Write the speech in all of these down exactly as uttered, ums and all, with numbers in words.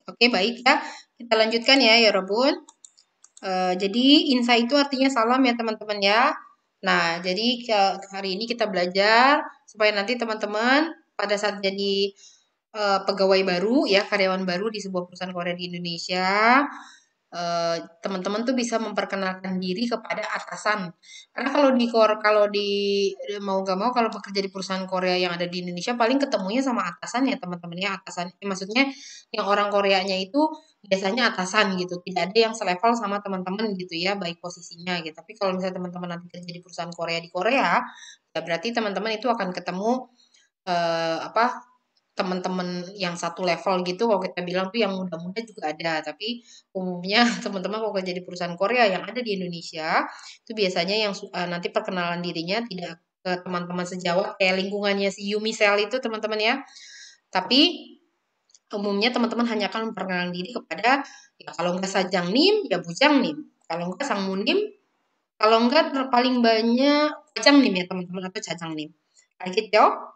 Oke, baik ya. Kita lanjutkan ya, 여러분. Uh, jadi insa itu artinya salam ya teman-teman ya. Nah, jadi hari ini kita belajar supaya nanti teman-teman pada saat jadi uh, pegawai baru ya, karyawan baru di sebuah perusahaan Korea di Indonesia, teman-teman uh, tuh bisa memperkenalkan diri kepada atasan. Karena kalau di kalau di mau gak mau kalau bekerja di perusahaan Korea yang ada di Indonesia paling ketemunya sama atasan ya teman-teman ya, atasan. Eh, maksudnya yang orang Koreanya itu biasanya atasan gitu, tidak ada yang selevel sama teman-teman gitu ya, baik posisinya gitu. Tapi kalau misalnya teman-teman nanti kerja di perusahaan Korea di Korea, ya berarti teman-teman itu akan ketemu uh, apa teman-teman yang satu level gitu. Kalau kita bilang tuh yang muda-muda juga ada, tapi umumnya teman-teman kalau kerja di perusahaan Korea yang ada di Indonesia itu biasanya yang uh, nanti perkenalan dirinya tidak ke teman-teman sejawat kayak lingkungannya si Yumi Sel itu teman-teman ya, tapi umumnya teman-teman hanya akan memperkenalkan diri kepada ya kalau enggak sajangnim ya bujangnim, kalau enggak sangmunim, kalau enggak paling banyak jangnim ya teman-teman atau jajangnim. 알겠죠?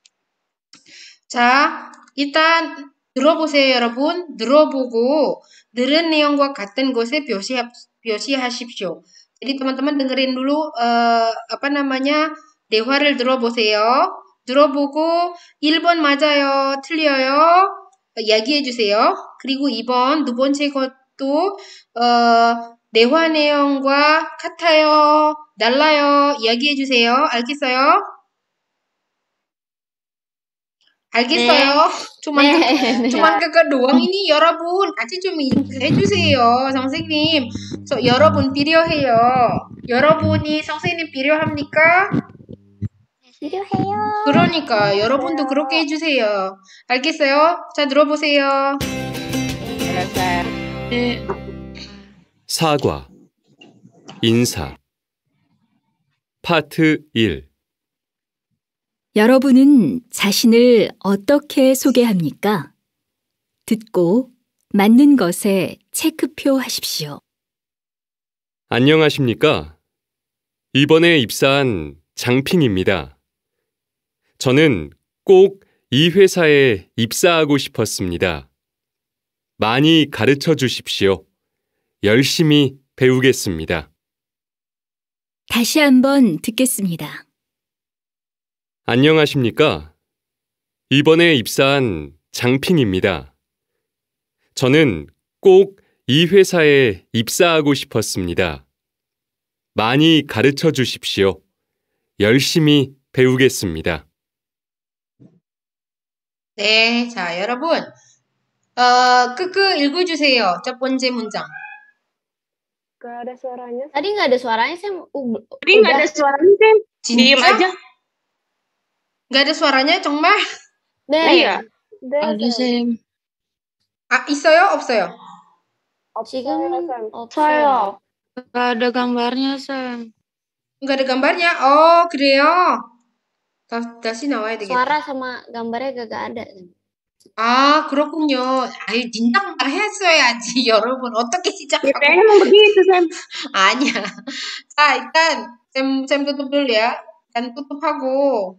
자, 일단 들어보세요, 여러분. 들어보고 들은 내용과 같은 것에 표시 표시하십시오. Jadi teman-teman dengerin dulu uh, apa namanya 대화를 들어보세요. 들어보고 일 번 맞아요, 틀려요. 이야기해 주세요. 그리고 이 번 두 번째 것도 어, 대화 내용과 같아요, 달라요. 이야기해 주세요. 알겠어요? 알겠어요. cuman 네, ke, 네. cuman keke doang ini 여러분. 같이 좀 해주세요, 선생님. 저 여러분 필요해요. 여러분이 선생님 필요합니까? 필요해요. 그러니까 여러분도 그렇게 해주세요. 알겠어요? 자, 들어보세요. 알았어요. 네. 사과, 인사. 파트 일. 여러분은 자신을 어떻게 소개합니까? 듣고 맞는 것에 체크표 하십시오. 안녕하십니까? 이번에 입사한 장핑입니다. 저는 꼭 이 회사에 입사하고 싶었습니다. 많이 가르쳐 주십시오. 열심히 배우겠습니다. 다시 한번 듣겠습니다. 안녕하십니까? 이번에 입사한 장핑입니다. 저는 꼭 이 회사에 입사하고 싶었습니다. 많이 가르쳐 주십시오. 열심히 배우겠습니다. 네, 자, 여러분. 어, 끄끄 읽어주세요. 첫 번째 문장. Gak ada suaranya. Tadi nggak ada suaranya, saya uh, Tadi nggak ada suaranya, Sam. Diem 진짜? aja. Nggak ada suaranya, 정말? 네. Iya. Ada, Sam. 아, 있어요? 없어요? 지금 Sam. 없어요. Gak ada gambarnya, Sam. nggak ada gambarnya? Oh, 그래요? 다, 다시 나와야 되겠다. 수ara sama gambarnya gak ada. 아, 그렇군요. 아유, 진작 말했어야지, 여러분. 어떻게 시작하고. Kayaknya emang begitu, Sam. 아니야. 자, 일단, 쌤, 쌤 tutup dulu ya. Dan tutup하고.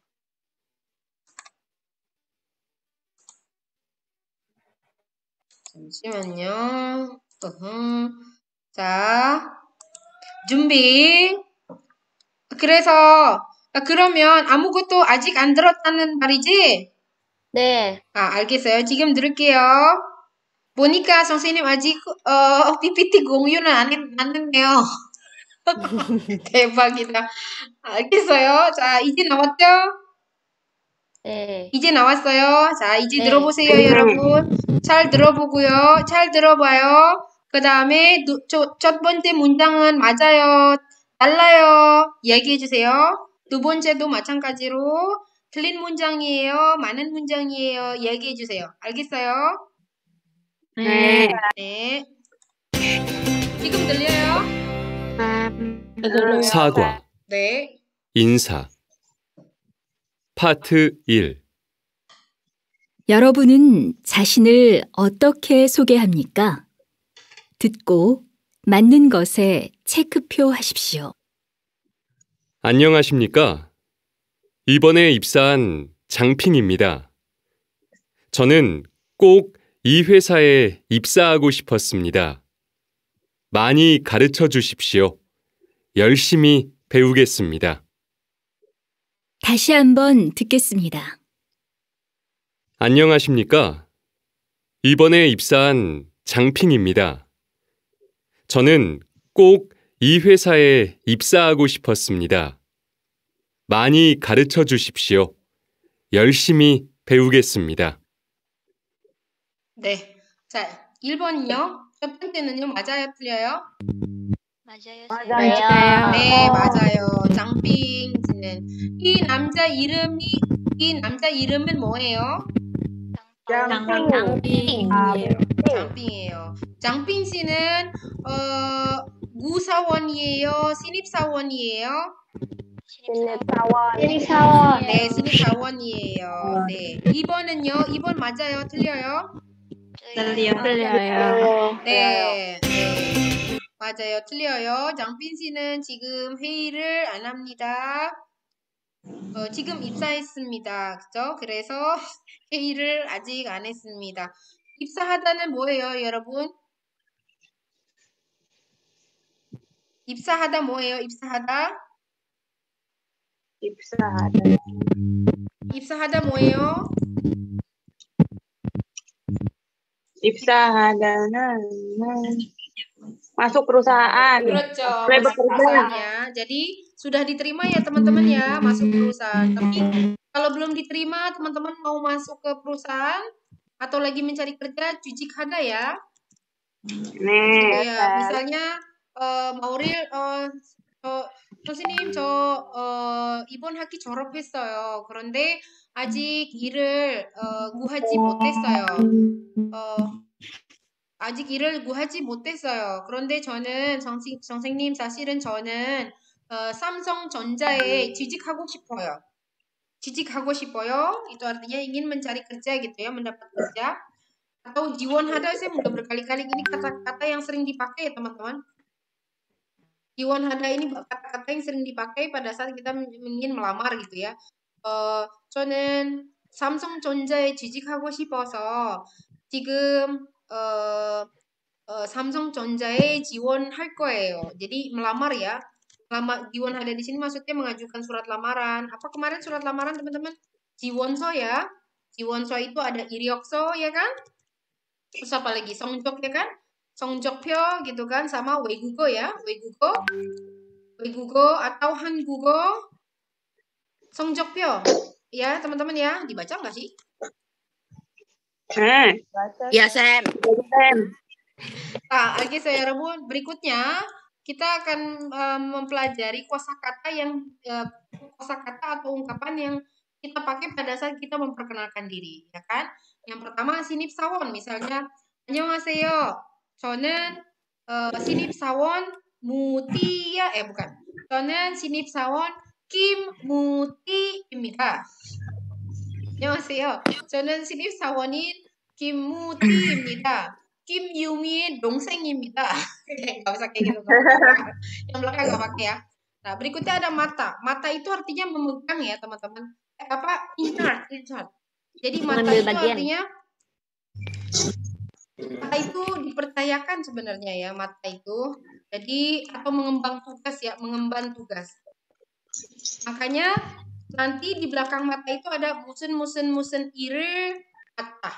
잠시만요. 으흠. 자, 준비. 그래서, 아, 그러면 아무것도 아직 안 들었다는 말이지? 네. 아, 알겠어요. 지금 들을게요. 보니까 선생님 아직 어, 피피티 공유는 안, 했, 안 했네요. 대박이다. 알겠어요. 자, 이제 나왔죠? 네. 이제 나왔어요. 자, 이제 네. 들어보세요, 네. 여러분. 잘 들어보고요. 잘 들어봐요. 그 다음에 첫 번째 문장은 맞아요, 달라요. 이야기해주세요. 두 번째도 마찬가지로 틀린 문장이에요, 많은 문장이에요. 이야기해주세요. 알겠어요? 네. 네. 지금 들려요? 사과, 네. 인사. 파트 일. 여러분은 자신을 어떻게 소개합니까? 듣고 맞는 것에 체크표 하십시오. 안녕하십니까? 이번에 입사한 장핑입니다. 저는 꼭 이 회사에 입사하고 싶었습니다. 많이 가르쳐 주십시오. 열심히 배우겠습니다. 다시 한번 듣겠습니다. 안녕하십니까? 이번에 입사한 장핑입니다. 저는 꼭 이 회사에 입사하고 싶었습니다. 많이 가르쳐 주십시오. 열심히 배우겠습니다. 네. 자, 일 번은요. 첫 번째는요. 맞아요, 틀려요? 맞아요. 맞아요. 네, 맞아요. 장핑 씨는 이 남자 이름이 이 남자 이름은 뭐예요? 장핑. 장핑이에요. 장핑 씨는 어 무사원이에요, 신입사원이에요? 신입사원. 신입사원. 네, 신입사원이에요. 네. 이 번은요. 이 번 맞아요, 틀려요? 틀려요. 네, 네. 맞아요. 틀려요. 장빈 씨는 지금 회의를 안 합니다. 어, 지금 입사했습니다. 그죠? 그래서 회의를 아직 안 했습니다. 입사하다는 뭐예요, 여러분? 입사하다 뭐예요, 입사하다? 입사하다. 입사하다 뭐예요? 입사하다는 masuk perusahaan. 그렇죠. mulai masuk bekerja. perusahaan ya. Jadi sudah diterima ya teman-teman ya masuk perusahaan. Tapi kalau belum diterima teman-teman mau masuk ke perusahaan atau lagi mencari kerja 취직 하다 ya. 네. Ya, misalnya 어, 마우릴 어, 저 선생님 저 어, 이번 학기 졸업했어요. 그런데 아직 일을 어, 구하지 못했어요. 어, 아직 일을 구하지 못했어요. 그런데 저는 선생, 선생님 사실은 저는 어, 삼성전자에 취직하고 싶어요. 취직하고 싶어요. Itu artinya ingin mencari kerja gitu ya, mendapat kerja. Atau jiwonhada saya udah berkali-kali ini kata-kata yang sering dipakai ya teman-teman. jiwonhada ini kata-kata yang sering dipakai pada saat kita ingin melamar gitu ya. 어, 저는 삼성전자에 취직하고 싶어서 지금 어, 어, 삼성전자에 지원할 거예요. Jadi melamar ya. Melamar, jiwonhada di sini maksudnya mengajukan surat lamaran. Apa kemarin surat lamaran teman-teman? Jiwonso ya. Jiwonso itu ada iryokso ya kan? Terus apa lagi? Songjok ya kan? Songjokpyo gitu kan sama wegugo ya. Wegugo. Wegugo atau hangugo. Songjokpyo. Ya, teman-teman ya. Dibaca nggak sih? 네. Ya, Sam. Sam. Nah, lagi saya rebut. Berikutnya kita akan um, mempelajari kosakata yang uh, kosakata atau ungkapan yang kita pakai pada saat kita memperkenalkan diri, ya kan? Yang pertama 신입사원, misalnya 안녕하세요. 저는 uh, 신입사원 무띠야, eh bukan. 저는 신입사원 김무띠입니다. 안녕하세요. 저는 신입사원인 김무띠입니다. 김유미의 동생입니다. Gak usah kayak gitu. Yang belakang gak pakai ya. Nah, berikutnya ada mata. Mata itu artinya memegang ya, teman-teman. Eh, apa? Insert, insert. Jadi mata Mengambil itu bagian. artinya mata itu dipercayakan sebenarnya ya, mata itu. Jadi atau mengembang tugas ya, mengemban tugas. Makanya nanti di belakang mata itu ada musen musen musen ire mata.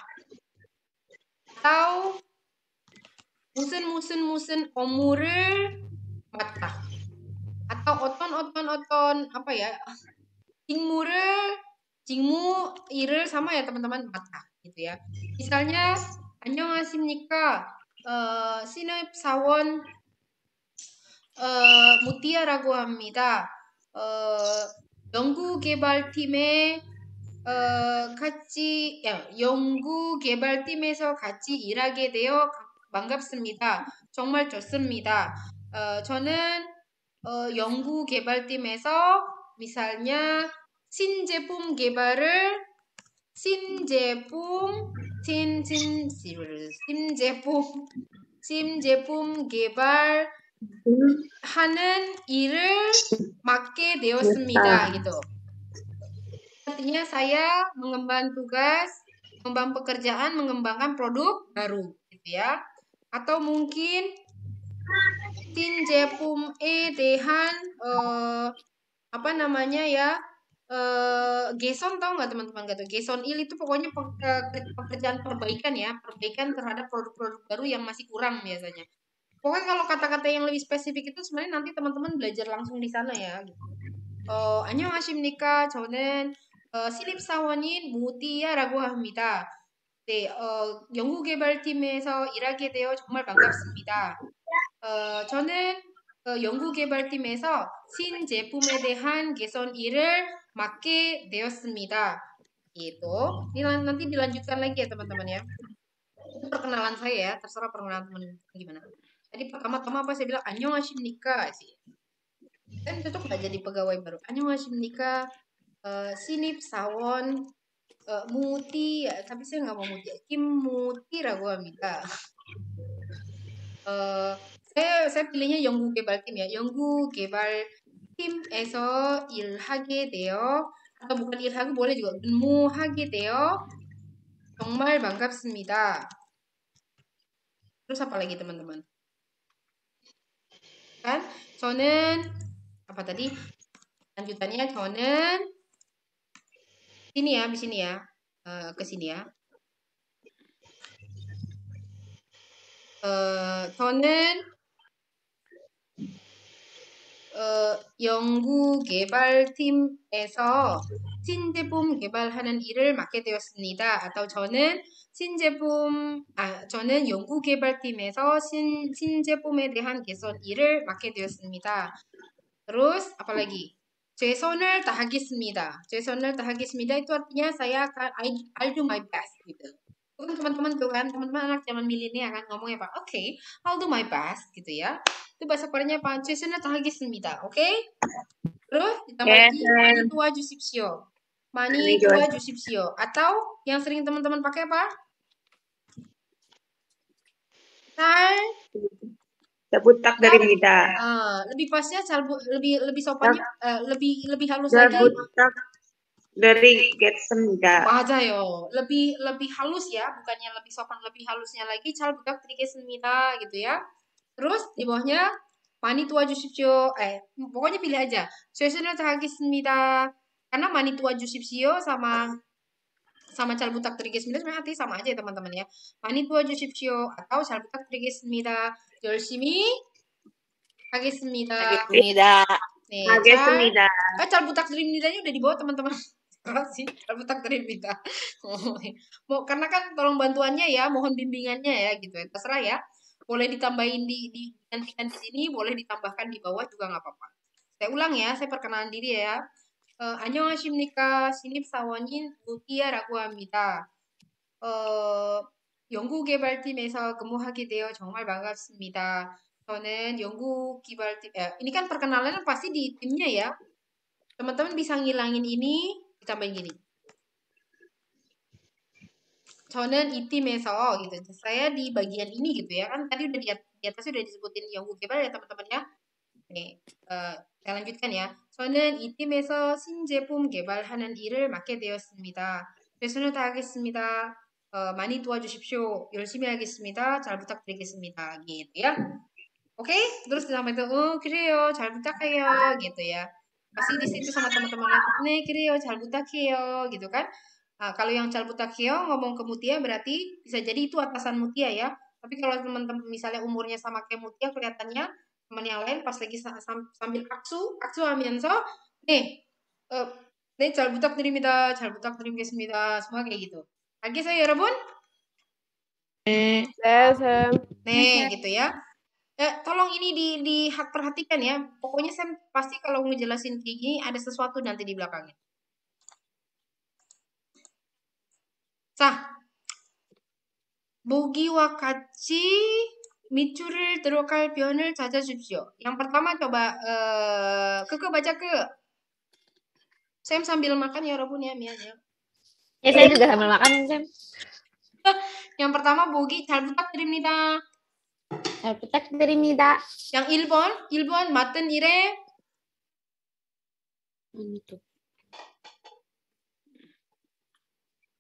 Atau musen musen musen omure mata. Atau oton oton oton apa ya? Jingmure, jingmu ire sama ya teman-teman mata gitu ya. Misalnya 안녕하십니까? 어, 신입사원 어, 무티아라고 합니다. 어, 연구개발팀에 어, 같이 야, 연구개발팀에서 같이 일하게 되어 반갑습니다. 정말 좋습니다. 어, 저는 어, 연구개발팀에서 misalnya 신제품 개발을 신제품 신신 신제품 신제품 개발 하는 일을 맡게 되었습니다 gitu. Artinya saya mengemban tugas mengembang pekerjaan, mengembangkan produk baru, gitu ya. Atau mungkin 신제품에 대한 eh, apa namanya ya? eh Geson tahu nggak teman-teman gitu? Geson il itu pokoknya pe- eh, pekerjaan perbaikan ya, perbaikan terhadap produk-produk baru yang masih kurang biasanya. Pokoknya kalau kata-kata yang lebih spesifik itu sebenarnya nanti teman-teman belajar langsung di sana ya. Gitu. 어, 안녕하십니까. 저는 어, 신입사원인 모디야라고 합니다. 네, 어, 연구개발팀에서 일하게 되어 정말 반갑습니다. 어, 저는 어, 연구개발팀에서 신제품에 대한 개선 일을 맡게 되었습니다. Gitu. Ini lan- nanti dilanjutkan lagi ya teman-teman ya. Itu perkenalan saya ya, terserah perkenalan teman gimana. Tadi pertama-tama apa saya bilang 안녕하십니까 sih. Kan cocok nggak jadi pegawai baru? 안녕하십니까. eh, sinip sawon eh, muti ya, tapi saya nggak mau muti. Kim muti라고 합니다. eh saya saya pilihnya 연구 개발팀 ya. 연구 개발팀에서 일하게 되어 atau bukan 일하고 boleh juga 근무하게 되어 정말 반갑습니다. Terus apa lagi teman-teman? Kan? 저는 apa tadi? Lanjutannya 저는 sini ya, di sini ya. Eh, ke sini ya. 어, 저는 어, 연구개발팀에서 신제품 개발하는 일을 맡게 되었습니다. atau 저는 신제품, 아, 저는 연구개발팀에서 신, 신제품에 대한 개선 일을 맡게 되었습니다. Terus apa lagi? 최선을 다하겠습니다. 최선을 다하겠습니다 itu artinya saya akan I, I'll do my best gitu. Itu kan teman-teman tuh kan, teman-teman anak zaman milenial kan ngomongnya apa? Oke, okay, I'll do my best gitu ya. Itu bahasa Koreanya apa? 최선을 다하겠습니다. Oke? Okay? Terus ditambah Yes. lagi 많이 도와주십시오. 많이 Ini juga. 도와주십시오. Atau yang sering teman-teman pakai apa? 잘 Sebutak dari Mida. Ah, lebih pasnya 잘 부- lebih lebih sopannya eh, lebih lebih halus lagi. Sebutak dari Getsemida. 맞아요. lebih lebih halus ya, bukannya lebih sopan, lebih halusnya lagi 잘 부탁드리겠습니다 gitu ya. Terus di bawahnya 많이 도와주십시오. Eh, pokoknya pilih aja. 최선을 다하겠습니다. Karena 많이 도와주십시오 sama sama 잘 부탁드리겠습니다 sebenarnya artinya sama aja ya teman-teman ya. 많이 도와주십시오 atau 잘 부탁드리겠습니다. 열심히 하겠습니다. Getsemida. 네, 잘, Getsemida. ah, 잘 부탁드립니다nya udah di bawah teman-teman. sih, 잘 부탁드립니다. Mau karena kan tolong bantuannya ya, mohon bimbingannya ya gitu ya. Terserah ya. Boleh ditambahin di di gantikan di sini, boleh ditambahkan di bawah juga nggak apa-apa. Saya ulang ya, saya perkenalan diri ya. 어, 안녕하십니까. 신입사원인 무티야라고 합니다. 어, 연구개발팀에서 근무하게 되어 정말 반갑습니다. 저는 연구개발팀, eh, ini kan perkenalan pasti di timnya ya. Teman-teman bisa ngilangin ini, ditambahin gini. 저는 이 팀에서 gitu. Saya di bagian ini gitu ya. Kan tadi udah di, di atas udah disebutin 연구개발 ya teman-teman ya. 네, 어, saya lanjutkan ya. 저는 이 팀에서 신제품 개발하는 일을 맡게 되었습니다. 최선을 다하겠습니다. 어, 많이 도와주십시오. 열심히 하겠습니다. 잘 부탁드리겠습니다. gitu ya. Oke, okay? Terus sampai itu, oh 그래요, 잘 부탁해요, gitu ya. Pasti di situ sama teman-teman lain, 네, 그래요, 잘 부탁해요, gitu kan. Nah, kalau yang 잘 부탁해요 ngomong ke Mutia berarti bisa jadi itu atasan Mutia ya. Tapi kalau teman-teman misalnya umurnya sama kayak Mutia kelihatannya teman yang lain pas lagi sambil aksu, aksu 하면서 네, 어, 네, 잘 부탁드립니다. 잘 부탁드리겠습니다. semua kayak gitu. 알겠어요, 여러분? Eh, 네, gitu ya. Eh, tolong ini di di hak perhatikan ya. Pokoknya saya pasti kalau ngejelasin kayak gini ada sesuatu nanti di belakangnya. 자, 모기와 같이 밑줄을 들어갈 변을 찾아주십시오. Yang pertama coba eh Keke baca ke. Sam sambil makan ya Robun ya, Mian ya. Ya, saya juga sambil makan, Sam. Yang pertama 보기 잘 부탁드립니다. 잘 부탁드립니다. Yang 일 번, 일 번 맡은 일에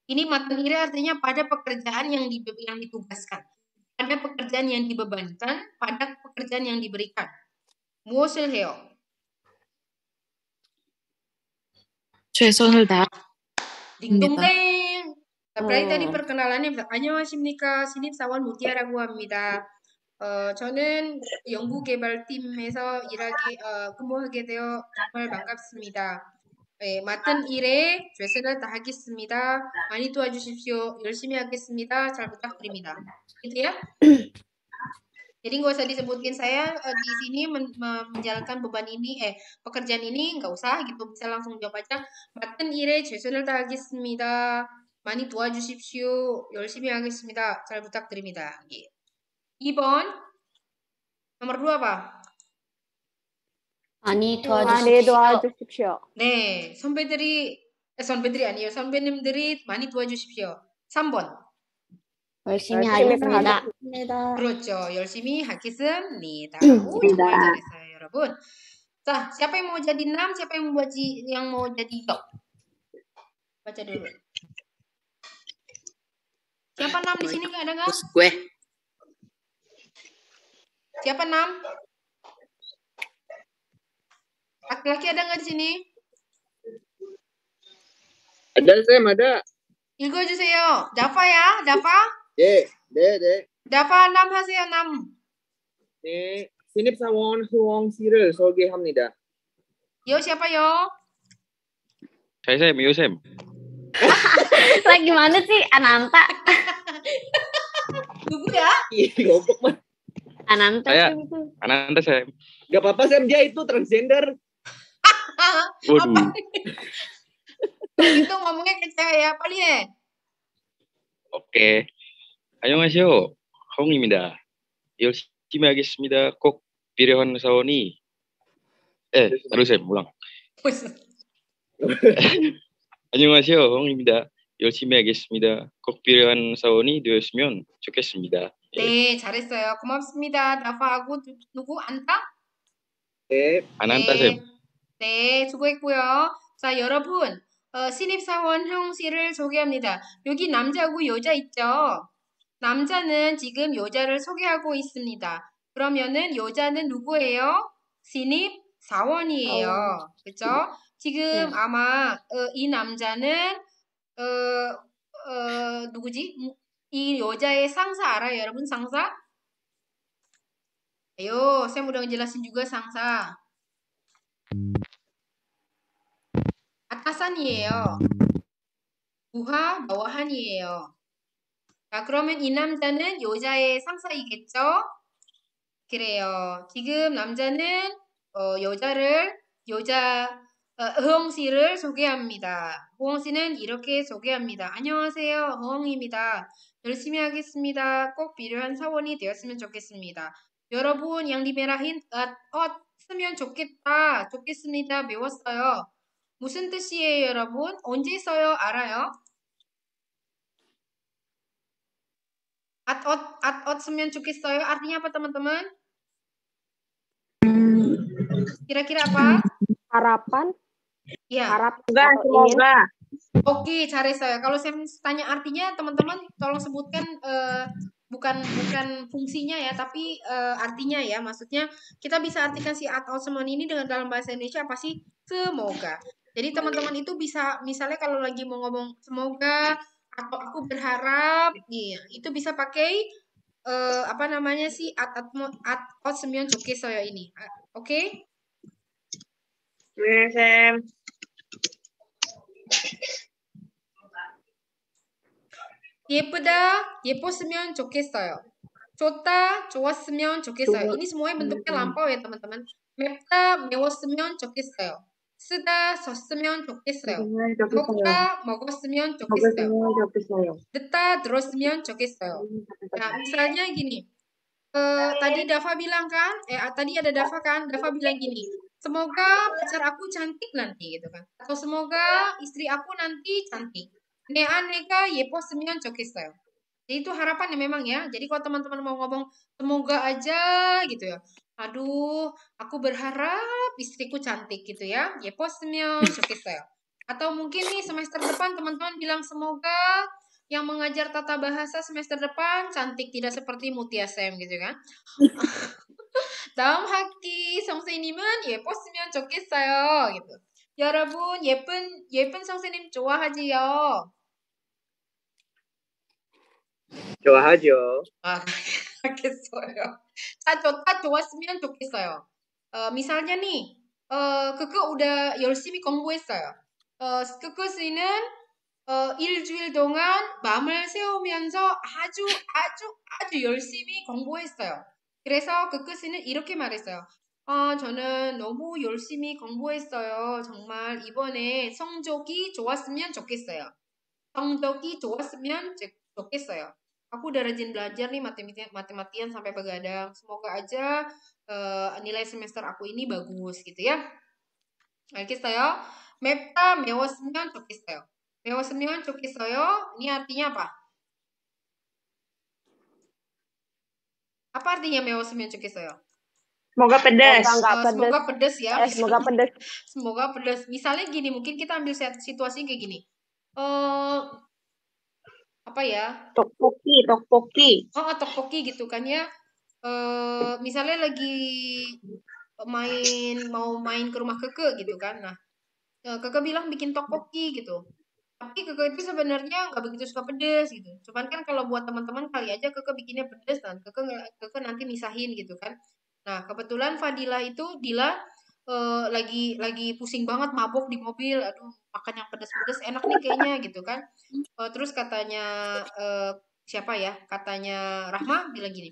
Ini matan ire artinya pada pekerjaan yang di, yang ditugaskan, pada pekerjaan yang dibebankan, pada pekerjaan yang diberikan. 무엇을 해요? 최선을 다. 딩동댕. 자, berarti tadi perkenalannya 안녕하십니까 신입사원 무티아라고 합니다. 어, 저는 연구개발팀에서 일하게 어, 근무하게 되어 정말 반갑습니다. 예, 맡은 일에 최선을 다하겠습니다. 많이 도와주십시오. 열심히 하겠습니다. 잘 부탁드립니다. Gitu ya. Jadi nggak usah disebutin saya eh, di sini men- men- menjalankan beban ini, eh pekerjaan ini nggak usah gitu, bisa langsung jawab aja. 맡은 일에 최선을 다하겠습니다. 많이 도와주십시오. 열심히 하겠습니다. 잘 부탁드립니다. 예. 이 번 nomor dua apa? 많이 많이 도와주십시오. 도와주십시오. 네, 선배들이 eh, 선배들이 아니에요. 선배님들이 많이 도와주십시오. 삼 번. 열심히 열심히 하겠습니다. 그렇죠. 열심히 하겠습니다. 오, 정말 잘했어요, 여러분. 자, siapa yang mau jadi enam? Siapa yang mau jadi yang mau jadi yo? Baca dulu. Siapa enam di sini nggak ada nggak? gue. Siapa enam? Laki-laki ada nggak di sini? Ada Sam, ada. 읽어주세요. Dava ya, Dava. 네, 네, 네. Dava enam 하세요, enam. 네, 신입사원 후원실을 소개합니다. Yo siapa yo? Saya Sam, yo Sam. Lagi mana sih Ananta? Tunggu ya. Ih, goblok mah. Ananta Saya. sih itu. Ananda Sam. Gak apa-apa Sam, dia itu transgender. Waduh. Itu ngomongnya ke cewek ya, Palien. 오케이. 안녕하세요. 하웅입니다. 열심히 하겠습니다. 꼭 필요한 사원이 예, 바로 Sam ulang. 안녕하세요. 하웅입니다. 열심히 하겠습니다. 꼭 필요한 사원이 되었으면 좋겠습니다. 예. 네, 잘했어요. 고맙습니다. 다파하고 누- 누구? 안타? 네, 아난타 네. Sam. 네, 수고했고요. 자, 여러분, 어, 신입사원 형씨를 소개합니다. 여기 남자하고 여자 있죠? 남자는 지금 여자를 소개하고 있습니다. 그러면은 여자는 누구예요? 신입사원이에요. 그렇죠? 지금 아마 어, 이 남자는 어, 어, 누구지? 이 여자의 상사 알아요, 여러분? 상사? Ayo, saya udah ngejelasin juga 상사. atasan이에요. 부하, bawahan이에요. 자, 그러면 이 남자는 여자의 상사이겠죠? 그래요. 지금 남자는 어, 여자를 여자 어, 허엉 씨를 소개합니다. 허엉 씨는 이렇게 소개합니다. 안녕하세요. 허엉입니다. 열심히 하겠습니다. 꼭 필요한 사원이 되었으면 좋겠습니다. 여러분, yang dimerahin 엇, 엇 쓰면 좋겠다. 좋겠습니다. 배웠어요. 무슨 뜻이에요, 여러분? 언제 써요? 알아요? At-ot, at-ot 쓰면 좋겠어요. Artinya apa, teman-teman? Kira-kira apa? Harapan, Ya. harap Semoga, atau ingin. semoga. Oke, 잘했어요. Kalau saya tanya artinya, teman-teman tolong sebutkan eh, bukan bukan fungsinya ya, tapi eh, artinya ya. Maksudnya kita bisa artikan si at-ot semua ini dengan dalam bahasa Indonesia apa sih? Semoga. Jadi teman-teman itu bisa, misalnya kalau lagi mau ngomong semoga atau aku berharap, iya, itu bisa pakai eh, apa namanya sih at-at at-ot sembilan 좋겠어요 ini. Ah, Oke? 네, 쌤. 예쁘다, 예뻤으면 좋겠어요. 좋다, 좋았으면 좋겠어요. ini semuanya bentuknya lampau ya teman-teman. 맵다, 매웠으면 좋겠어요. 쓰다, 썼으면 좋겠어요. 먹다, 먹었으면 좋겠어요. 듣다, 들었으면 좋겠어요. Nah, misalnya gini. Eh, tadi Dava bilang kan, eh tadi ada Dava kan, Dava bilang gini, semoga pacar aku cantik nanti gitu kan, atau semoga istri aku nanti cantik. 내아 내가 예뻤으면 좋겠어요. Jadi itu harapan ya memang ya. Jadi kalau teman-teman mau ngomong semoga aja gitu ya. Aduh, aku berharap istriku cantik gitu ya. 예뻤으면 좋겠어요. Atau mungkin nih semester depan teman-teman bilang semoga yang mengajar tata bahasa semester depan cantik tidak seperti Mutia Sam gitu kan. 다음 학기 선생님은 예뻤으면 좋겠어요. gitu. 여러분 예쁜 예쁜 선생님 좋아하지요? 좋아하죠. 아, 알겠어요. 다, 좋, 다 좋았으면 좋겠어요. 어, misalnya nih, 어, 그거 udah 열심히 공부했어요. 어, 그거 씨는 어, 일주일 동안 마음을 세우면서 아주 아주 아주 열심히 공부했어요. 그래서 그거 씨는 이렇게 말했어요. 어, 저는 너무 열심히 공부했어요. 정말 이번에 성적이 좋았으면 좋겠어요. 성적이 좋았으면 좋겠어요. Aku udah rajin belajar nih matematik matematian sampai begadang. Semoga aja uh, nilai semester aku ini bagus gitu ya. 알겠어요? 맵다 매웠으면 좋겠어요. 매웠으면 좋겠어요. Ini artinya apa? Apa artinya 매웠으면 좋겠어요? Semoga pedas. Uh, Semoga pedas. semoga pedas ya. Eh, semoga pedas. Semoga pedas. Misalnya gini, mungkin kita ambil situasinya kayak gini. Uh, apa ya? Tteokbokki, tteokbokki. Oh, tteokbokki gitu kan ya. Uh, misalnya lagi main mau main ke rumah Keke gitu kan. Nah, Keke bilang bikin tteokbokki gitu. Tapi Keke itu sebenarnya nggak begitu suka pedas gitu. Cuman kan kalau buat teman-teman kali aja Keke bikinnya pedas dan Keke Keke nanti misahin gitu kan. Nah, kebetulan Fadila itu Dila uh, lagi lagi pusing banget mabok di mobil. Aduh, makan yang pedas-pedas enak nih kayaknya gitu kan. Uh, terus katanya uh, siapa ya? Katanya Rahma bilang gini.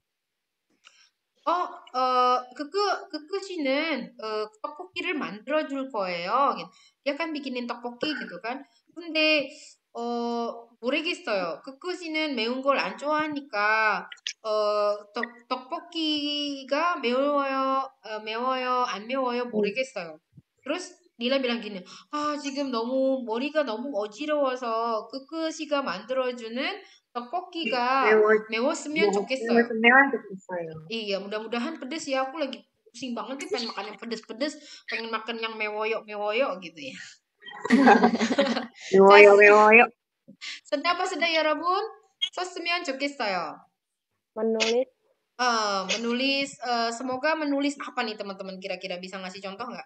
어, 어, 그거, 그거 씨는, 어, 떡볶이를 만들어줄 거예요. Dia kan bikinin 떡볶이 gitu kan. 근데, 어, 모르겠어요. 그거 씨는 매운 걸 안 좋아하니까, 어, 떡, 떡볶이가 매워요, 어, 매워요, 안 매워요, 모르겠어요. Terus Dila bilang gini, 아, 지금 너무, 머리가 너무 어지러워서, 그거 씨가 만들어주는 떡볶이가 매웠으면 좋겠어요. Iya, mudah-mudahan pedes ya. Aku lagi pusing banget nih pengen makan yang pedes-pedes, pengen makan yang mewoyok-mewoyok gitu ya. mewoyok, mewoyok. Sedang apa sedang ya, Rabun? 썼으면 좋겠어요. Menulis. Uh, menulis, uh, semoga menulis apa nih teman-teman? Kira-kira bisa ngasih contoh nggak?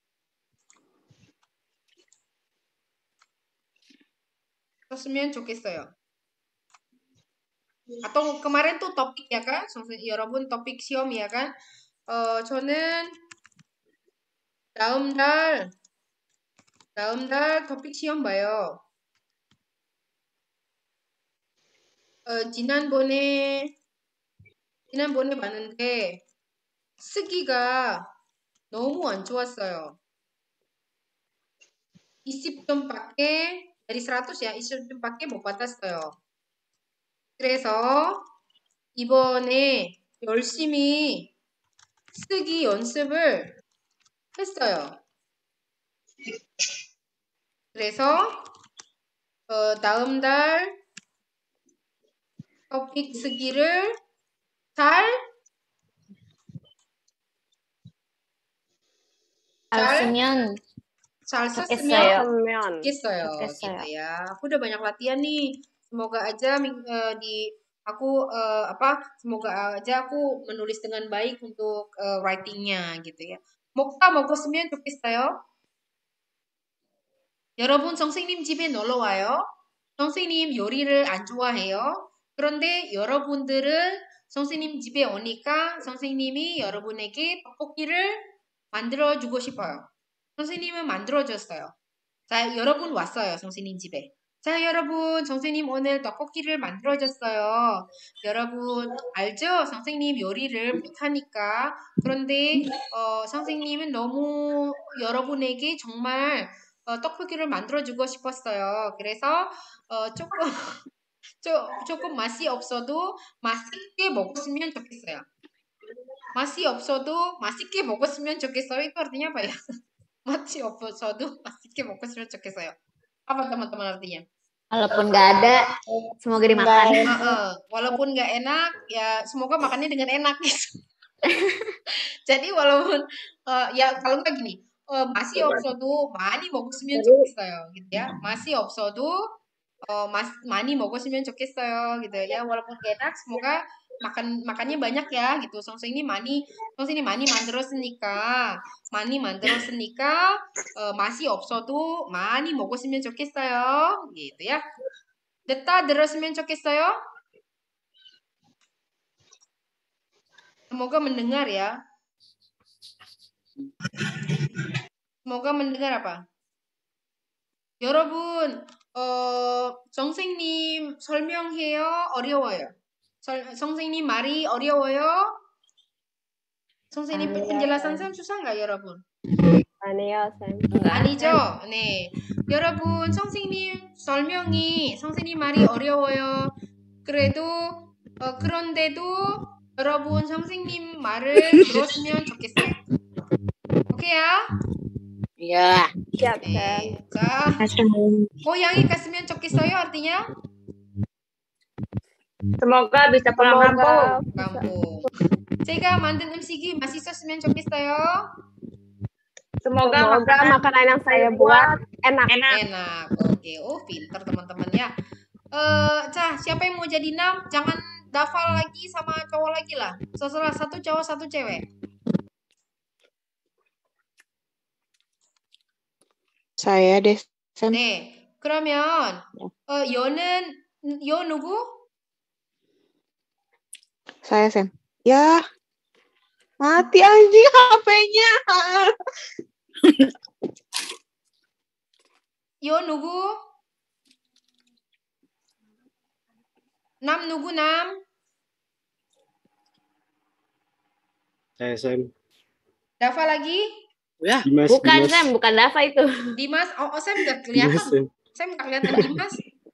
썼으면 좋겠어요. Atau kemarin tuh topik ya kan? 여러분 topik 시험 ya kan? 어, 저는 다음 달 다음 달 토픽 시험 봐요. 어, 지난번에 지난번에 봤는데 쓰기가 너무 안 좋았어요. 이십 점밖에 dari seratus ya, 이십 점밖에 못 받았어요. 그래서 이번에 열심히 쓰기 연습을 했어요. 그래서 어, 다음 달 토픽 쓰기를 잘 잘 쓰면 잘 좋겠어요. 썼으면 좋겠어요. 좋겠어요. gitu ya. Aku udah banyak latihan nih. Semoga aja uh, di aku uh, apa? Semoga aja aku menulis dengan baik untuk uh, writingnya gitu ya. 먹다 먹었으면 좋겠어요. 여러분 선생님 집에 놀러 와요. 선생님 요리를 안 좋아해요. 그런데 여러분들은 선생님 집에 오니까 선생님이 여러분에게 떡볶이를 만들어주고 싶어요. 선생님은 만들어줬어요. 자, 여러분 왔어요. 선생님 집에. 자, 여러분, 선생님 오늘 떡볶이를 만들어줬어요. 여러분 알죠? 선생님 요리를 못하니까. 그런데 어, 선생님은 너무 여러분에게 정말 어, 떡볶이를 만들어주고 싶었어요. 그래서 어, 조금 조, 조금 맛이 없어도 맛있게 먹었으면 좋겠어요. 맛이 없어도 맛있게 먹었으면 좋겠어요. itu artinya apa ya? 맛이 없어도 맛있게 먹었으면 좋겠어요. Apa teman-teman artinya? Walaupun nggak ada, semoga dimakan. Uh, uh, walaupun nggak enak, ya semoga makannya dengan enak gitu. Jadi walaupun uh, ya kalau nggak gini, 어, 맛이 없어도 많이 먹었으면 좋겠어요. gitu ya. 맛이 없어도 어, 맛, 많이 먹었으면 좋겠어요. gitu ya. Walaupun gak enak, semoga makan makannya banyak ya gitu. Songse ini 많이 Songse ini 많이 만들었으니까 많이 만들었으니까 어, 맛이 없어도 많이 먹었으면 좋겠어요. gitu ya. 듣다 들었으면 좋겠어요. Semoga mendengar ya. Semoga mendengar apa? 여러분, 어, 선생님 설명해요? 어려워요? 설, 선생님 말이 어려워요? 선생님 아니요, penjelasan 쌤. 쌤 susah nggak 여러분? 아니요, 쌤. 아니죠? 네. 여러분, 선생님 설명이, 선생님 말이 어려워요. 그래도, 어, 그런데도 여러분 선생님 말을 들었으면 좋겠어요. 오케이야? Iya. Siap, 쌤. 네. 자, 고양이 갔으면 좋겠어요 artinya? Semoga bisa pulang kampung. kampung. 제가 만든 음식이 맛있었으면 좋겠어요. Semoga, makanan yang saya buat enak. Enak. Oke, oh pinter teman-teman ya. Eh, Cah, siapa yang mau jadi enam? Jangan dafal lagi sama cowok lagi lah. Setelah satu cowok satu cewek. Saya deh. Sam. 네. 그러면 어, 여는 여 누구? Saya Sam. Ya. Mati anjing H P-nya. 여 누구? 남 누구 남? Saya Sam. Dava lagi? Ya. Dimas, Bukan Dimas. Sam, bukan Dava itu. Dimas, oh, oh saya nggak kelihatan. Dimas, Sam. Saya nggak kelihatan Dimas.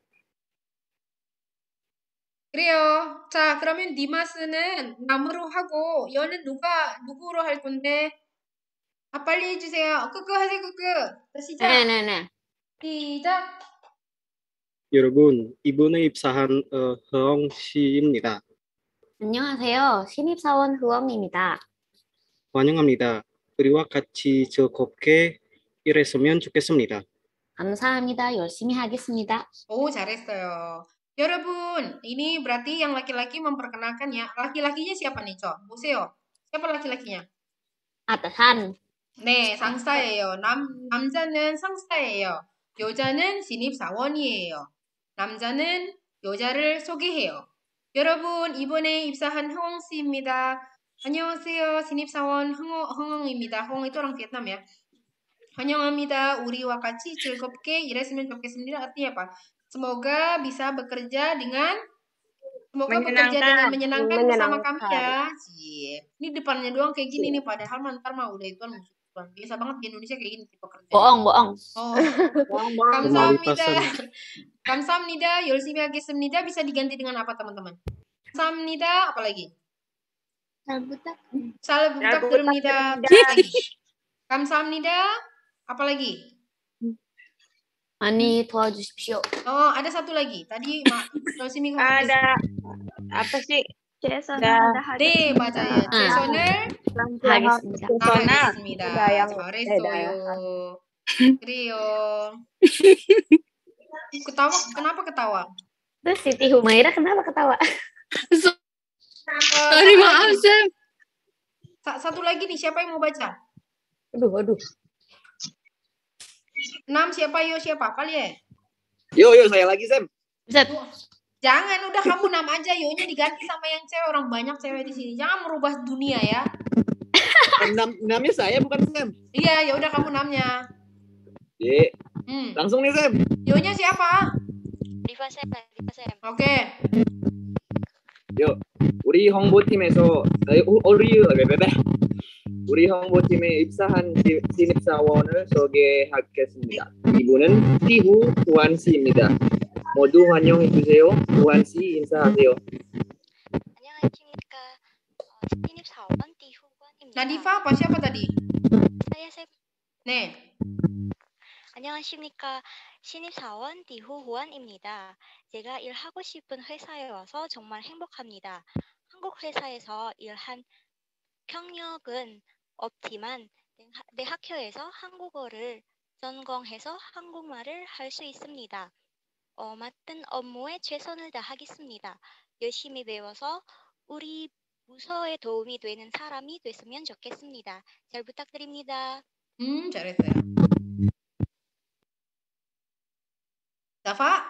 그래요. 자, 그러면 디마스는 남으로 하고 여는 누가 누구로 할 건데? 아, 빨리 해주세요. 끄끄 하세요, 끄끄. 자, 시작. Nah, nah, nah. 시작. 여러분, 이번에 입사한 어, 허영 씨입니다. 안녕하세요. 신입사원 후엉입니다. 환영합니다. 우리와 같이 즐겁게 일했으면 좋겠습니다. 감사합니다. 열심히 하겠습니다. 오, 잘했어요. 여러분, ini berarti yang laki-laki memperkenalkan ya. Laki-lakinya siapa nih, Cok? 보세요. Siapa laki-lakinya? Atasan. 네, 상사예요. 남, 남자는 상사예요. 여자는 신입사원이에요. 남자는 여자를 소개해요. 여러분, 이번에 입사한 흥엉 씨입니다. 안녕하세요. 신입사원 흥엉, 흥엉입니다. 흥엉이 또랑 베트남이야. 환영합니다. 우리와 같이 즐겁게 일했으면 좋겠습니다. Artinya apa? Semoga bisa bekerja dengan semoga bekerja dengan menyenangkan, bersama kami ya. Cie. Ini depannya doang kayak gini nih, padahal mantar mah udah ituan musuh. Biasa banget di Indonesia kayak gini tipe kerja. Bohong, bohong. Oh. 감사합니다. 감사합니다. 열심히 하겠습니다. Bisa diganti dengan apa teman-teman? 감사합니다. Apa lagi? 잘 부탁드립니다. 감사합니다. Apa lagi? 많이 도와주십시오. Oh, ada satu lagi. Tadi mak 열심히 Ada apa sih? Jason. 네, 맞아요. 최선을 하겠습니다. 다하겠습니다. udah yang 잘했어요. 그래요. Ketawa, kenapa ketawa? Terus Siti Humaira kenapa ketawa? Uh, Sorry, maaf, Sam. Satu lagi nih, siapa yang mau baca? Aduh, aduh. Enam siapa? Yo siapa? Kalian? Yo, yo, saya lagi, Sam. Zat. Jangan, udah kamu enam aja. Yo-nya diganti sama yang cewek. Orang banyak cewek di sini. Jangan merubah dunia ya. Enam, enamnya saya bukan Sam. Iya, ya udah kamu enamnya. Ye, Hmm. langsung nih Sam. Yo-nya siapa? Riva Sam, Riva Sam. Oke. Yo, 우리 홍보팀에서 아니, 우- 우리 왜왜왜 우리 홍보팀에 입사한 시- 신입사원을 소개하겠습니다. 이분은 티후 후안 씨입니다. 모두 환영해 주세요. 후안 씨 인사하세요. 안녕하십니까. 어, 신입사원 띠후관입니다. Nadifa apa? Siapa tadi? saya Sam. 네. 안녕하십니까. 신입사원 디후후안입니다. 제가 일하고 싶은 회사에 와서 정말 행복합니다. 한국 회사에서 일한 경력은 없지만 대하- 대학교에서 한국어를 전공해서 한국말을 할 수 있습니다. 어, 맡은 업무에 최선을 다하겠습니다. 열심히 배워서 우리 부서에 도움이 되는 사람이 됐으면 좋겠습니다. 잘 부탁드립니다. 음, 잘했어요. 나파?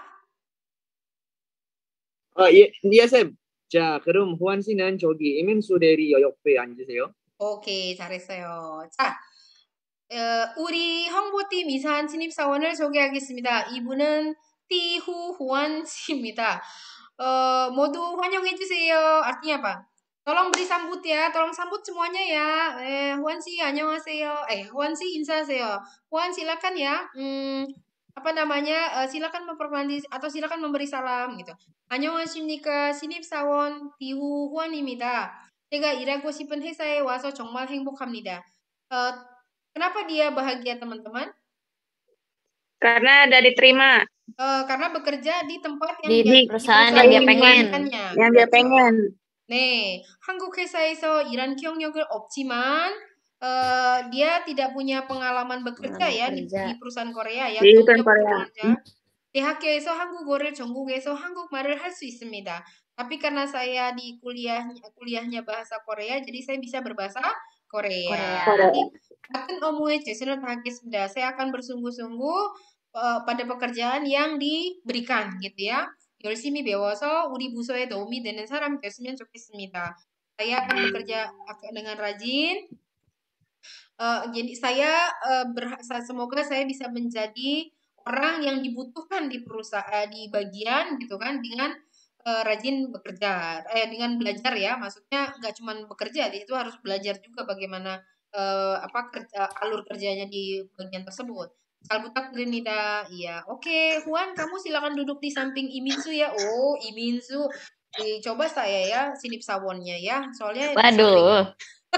아, 예, 예, 쌤. 자, 그럼 후안 씨는 저기 이민수 대리 옆에 앉으세요. 오케이, 잘했어요. 자, 어, 우리 홍보팀 이사한 신입사원을 소개하겠습니다. 이분은 띠후 후안 씨입니다. 어, 모두 환영해주세요. Artinya apa? Tolong beri sambut ya, tolong sambut semuanya ya. Eh, Huan Si, 안녕하세요. Eh, Huan Si, 인사하세요. Huan, silakan ya. Hmm, apa namanya? eh, silakan mempermandi atau silakan memberi salam gitu. 안녕하십니까? 신입사원 띠후 후안입니다. 제가 일하고 싶은 회사에 와서 정말 행복합니다. Eh, kenapa dia bahagia, teman-teman? Karena udah diterima. Eh, karena bekerja di tempat yang Di, dia, di perusahaan yang dia pengen. Yang dia pengen. 네, 한국 회사에서 일한 경력은 없지만 eh, dia tidak punya pengalaman bekerja ya di, bekerja. di perusahaan Korea ya. Di 경력 Korea. bekerja. 대학교에서 한국어를 전공해서 한국말을 할 수 있습니다. Tapi karena saya di kuliah kuliahnya bahasa Korea, jadi saya bisa berbahasa Korea. Korea. Jadi 같은 업무에 최선을 다하겠습니다. Saya akan bersungguh-sungguh eh, pada pekerjaan yang diberikan gitu ya. 열심히 배워서 우리 부서에 도움이 되는 사람이 됐으면 좋겠습니다. Saya akan bekerja dengan rajin. Eh, jadi saya eh, berha- sa- semoga saya bisa menjadi orang yang dibutuhkan di perusahaan di bagian gitu kan dengan eh, rajin bekerja, eh dengan belajar ya, maksudnya nggak cuma bekerja, itu harus belajar juga bagaimana eh, apa kerja, alur kerjanya di bagian tersebut. Salbutak Trinida, iya, oke, Juan, kamu silakan duduk di samping Iminsu ya. Oh, Iminsu, Eh, coba saya ya sinip sawonnya ya, soalnya di samping. Waduh.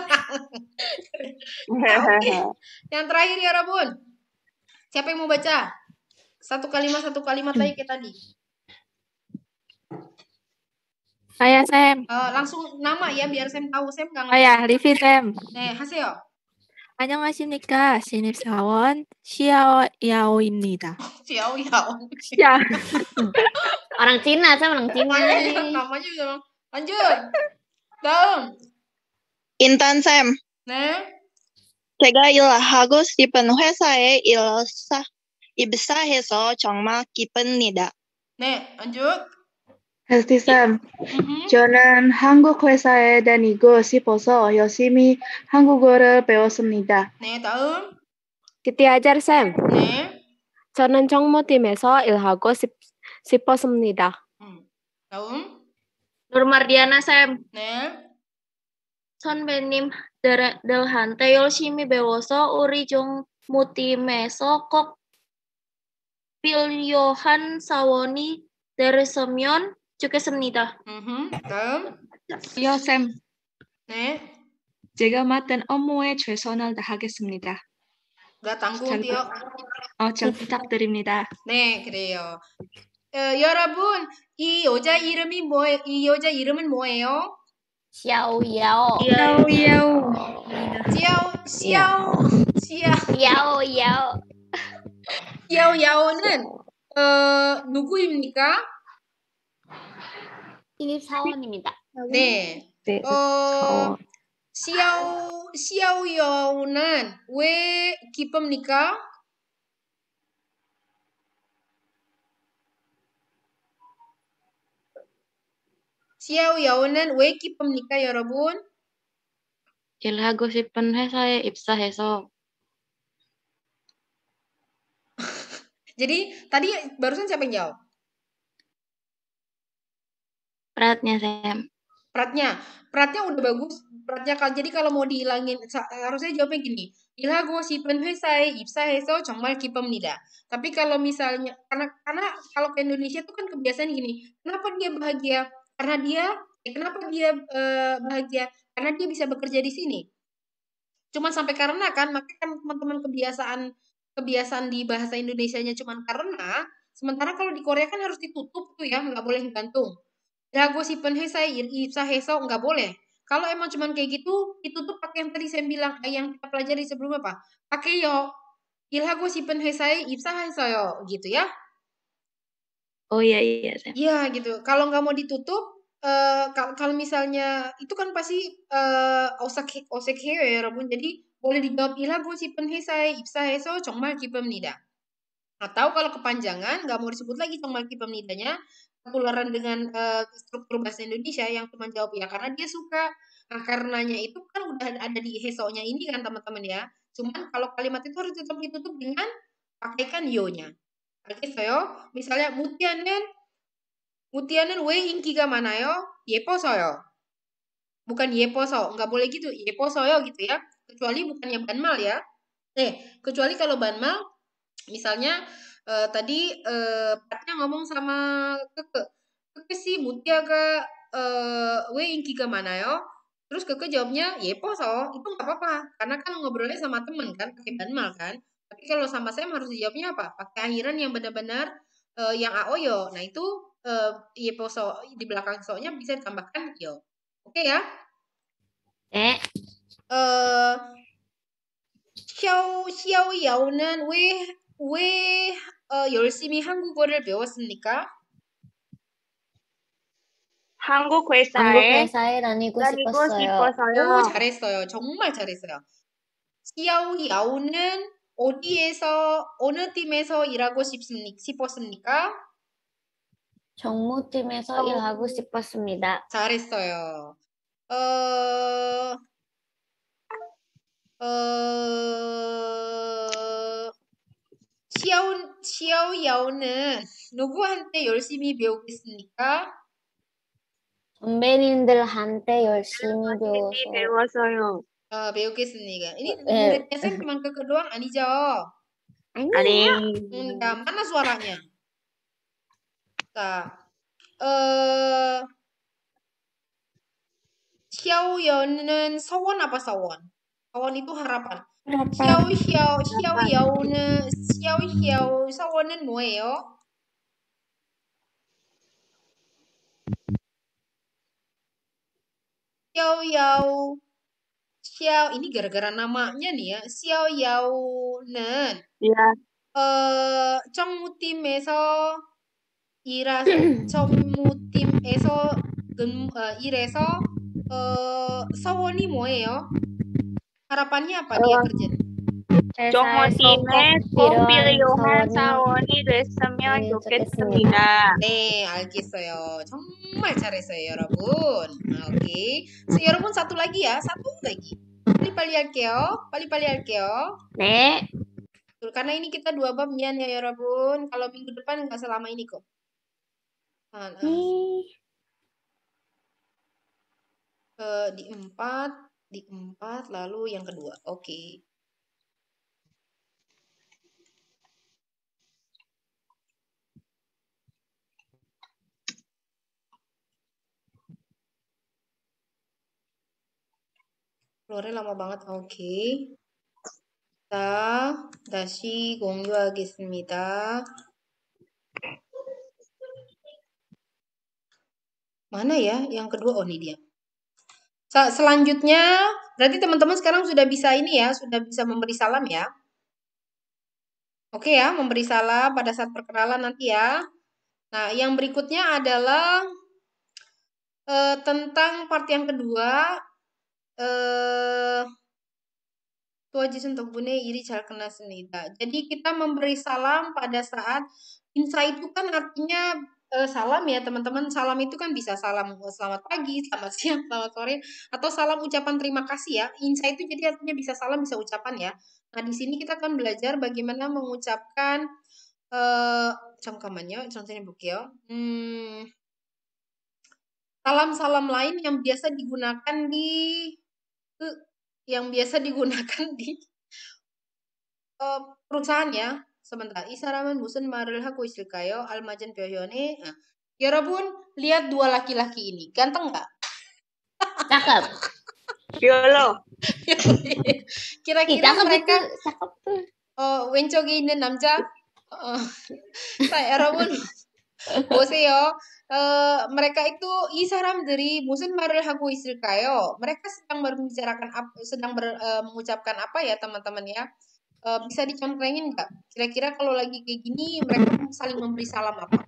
Nah, oke, yang terakhir ya Rabun, siapa yang mau baca? Satu kalimat satu kalimat aja kayak tadi. Saya Sam. Eh, langsung nama ya biar Sam tahu. Sam nggak ngerti. Saya Livi Sam. 네, 하세요. 안녕하십니까. 신입사원 시아오야오입니다. Xiao Yao. 야. Orang Cina, saya orang Cina Namanya, nih. namanya juga. Lanjut. Daum. 인턴 쌤, 네. 제가 일하고 싶은 회사에 입사, 입사해서 정말 기쁩니다. 네, lanjut. 헬티 쌤, Mhm. 저는 한국 회사에 다니고 싶어서 열심히 한국어를 배웠습니다. 네, 다음. Siti Ajar Sam. 네. 저는 정모팀에서 일하고 싶, 싶었습니다. 음. 다음. Nur Mardiana Sam. 네. 선배님들한테 열심히 배워서 우리 정모팀에서 꼭 필요한 사원이 되었으면 좋겠습니다. Mhm. 다음. 여 쌤, 네. 제가 맡은 업무에 최선을 다하겠습니다. Gak tanggung, Tio. 어, 잘 부탁드립니다. 네, 그래요. 어, 여러분, 이 여자 이름이 뭐예요? 이 여자 이름은 뭐예요? Xiao Yao. 야오 야오. xiao, xiao, xiao. Yao Yao. xiao yao는 어, 누구입니까? 신입사원입니다. 네. 네, 어, xiao, xiao yao는 왜 기쁩니까? xiao yao는 왜 기쁩니까, 여러분? 일하고 싶은 회사에 입사해서 Jadi tadi barusan siapa yang jawab? Pratnya Sam. Pratnya, Pratnya udah bagus. Pratnya kalau jadi kalau mau dihilangin sa- harusnya jawabnya gini. 일하고 싶은 회사에 입사해서 정말 기쁩니다. Tapi kalau misalnya karena karena kalau ke Indonesia tuh kan kebiasaan gini. Kenapa dia bahagia? Karena dia eh, kenapa dia eh, bahagia? Karena dia bisa bekerja di sini. Cuman sampai karena kan makanya kan teman-teman kebiasaan kebiasaan di bahasa Indonesianya cuman karena, sementara kalau di Korea kan harus ditutup tuh ya, nggak boleh gantung. 일하고 싶은 회사에 입사해서 nggak boleh. Kalau emang cuman kayak gitu, ditutup pakai yang tadi saya bilang, eh, yang kita pelajari sebelum apa? Pakai yo. 일하고 싶은 회사에 입사했어요. gitu ya. Oh iya iya Sam. Iya gitu. Kalau nggak mau ditutup, eh, kalau, kalau misalnya itu kan pasti eh, 어색 어색해요, 여러분. Jadi boleh dijawab 일하고 싶은 회사에 입사해서 정말 기쁩니다. Atau kalau kepanjangan, nggak mau disebut lagi 정말 기쁩니다nya, ketularan dengan eh, struktur bahasa Indonesia yang cuma jawab ya karena dia suka. Nah, karenanya itu kan udah ada di hesonya ini kan teman-teman ya. Cuman kalau kalimat itu harus tetap ditutup dengan pakaikan yo-nya. 알겠어요? misalnya 무티아는 무티아는 왜 인기가 많아요? 예뻐서요. Bukan 예뻐서, nggak boleh gitu. 예뻐서요 gitu ya. Kecuali bukannya banmal ya. Eh, kecuali kalau banmal, misalnya eh, tadi eh, Patnya ngomong sama Keke. Keke sih Mutiaga eh, 왜 인기가 많아요? Terus Keke jawabnya 예뻐서. Itu nggak apa-apa. Karena kan ngobrolnya sama temen kan, pakai banmal kan. Tapi kalau sama Sam harus dijawabnya apa? Pakai akhiran yang benar-benar eh, yang aoyo. Nah itu eh, 예뻐서 di belakang so-nya bisa ditambahkan yo. Oke ya? 네. Eh xiao xiao yao는 왜 왜 어, 열심히 한국어를 배웠습니까? 한국 한국 회사에 회사에 다니고 다니고 싶었어요. 오, 싶어서요. 잘했어요. 정말 잘했어요. xiao yao는 어디에서 어느 팀에서 일하고 싶습니, 싶었습니까? 정무팀에서 일하고 싶었습니다. 잘했어요. 어, 어, xiao xiao yao는 누구한테 열심히 배우겠습니까? 선배님들한테 열심히 배워서 배워서요. 어, 배우겠습니다. ini 예. muridnya Sam cuma Keke doang, 아니죠? 아니에요. Enggak, mana suaranya? Nah, eh xiaoyao는 서원 apa 서원? 서원 itu harapan. xiao xiao xiaoyao는 xiao xiao 서원은 뭐예요? xiaoyao xiao ini gara-gara namanya nih ya. xiaoyao는 Ya, 어, 정무팀에서 일하 정무팀에서 근, 어, 일해서 어, 서원이 뭐예요? harapannya apa dia kerja? 회사에서 정모팀에 꼭 꼭 필요한 필요한 사원이 사원이 됐으면 네, 좋겠습니다. 네, 알겠어요. 정말 잘했어요, 여러분. 오케이. So, 여러분 satu lagi ya, satu lagi. 빨리빨리 할게요. 빨리빨리 할게요. 네. Betul, karena ini kita dua bab mian ya, 여러분. Kalau minggu depan nggak selama ini kok. Nah, nah. 네. Eh, di empat, di empat, lalu yang kedua. Oke. keluarnya lama banget. Oke. Kita 다시 공유하겠습니다. Mana ya yang kedua? Oh, ini dia. Sa- Selanjutnya, berarti teman-teman sekarang sudah bisa ini ya, sudah bisa memberi salam ya. Oke ya, memberi salam pada saat perkenalan nanti ya. Nah, yang berikutnya adalah eh, tentang part yang kedua. Eh, 도와주신 덕분에 일이 잘 끝났습니다. Jadi kita memberi salam pada saat insa itu kan artinya eh, salam ya teman-teman. Salam itu kan bisa salam eh, selamat pagi, selamat siang, selamat sore, atau salam ucapan terima kasih ya. Insa itu jadi artinya bisa salam, bisa ucapan ya. Nah di sini kita akan belajar bagaimana mengucapkan eh 잠깐만요. contohnya 볼게요. Hmm, salam-salam lain yang biasa digunakan di eh, yang biasa digunakan di 어, perusahaan ya. Sebentar. 이 사람은 무슨 말을 하고 있을까요? 알맞은 표현이. Nah, 여러분 lihat dua laki-laki ini. Ganteng nggak? cakep. Yolo. Ih, Kira-kira cakep mereka itu, cakep tuh. 어, 왼쪽에 있는 남자 어, 자, 여러분 보세요. 어, mereka itu 이 사람들이 무슨 말을 하고 있을까요? Mereka sedang membicarakan apa, sedang ber, eh, mengucapkan apa ya teman-teman ya? Eh, bisa dicontohin nggak? Kira-kira kalau lagi kayak gini mereka saling memberi salam apa?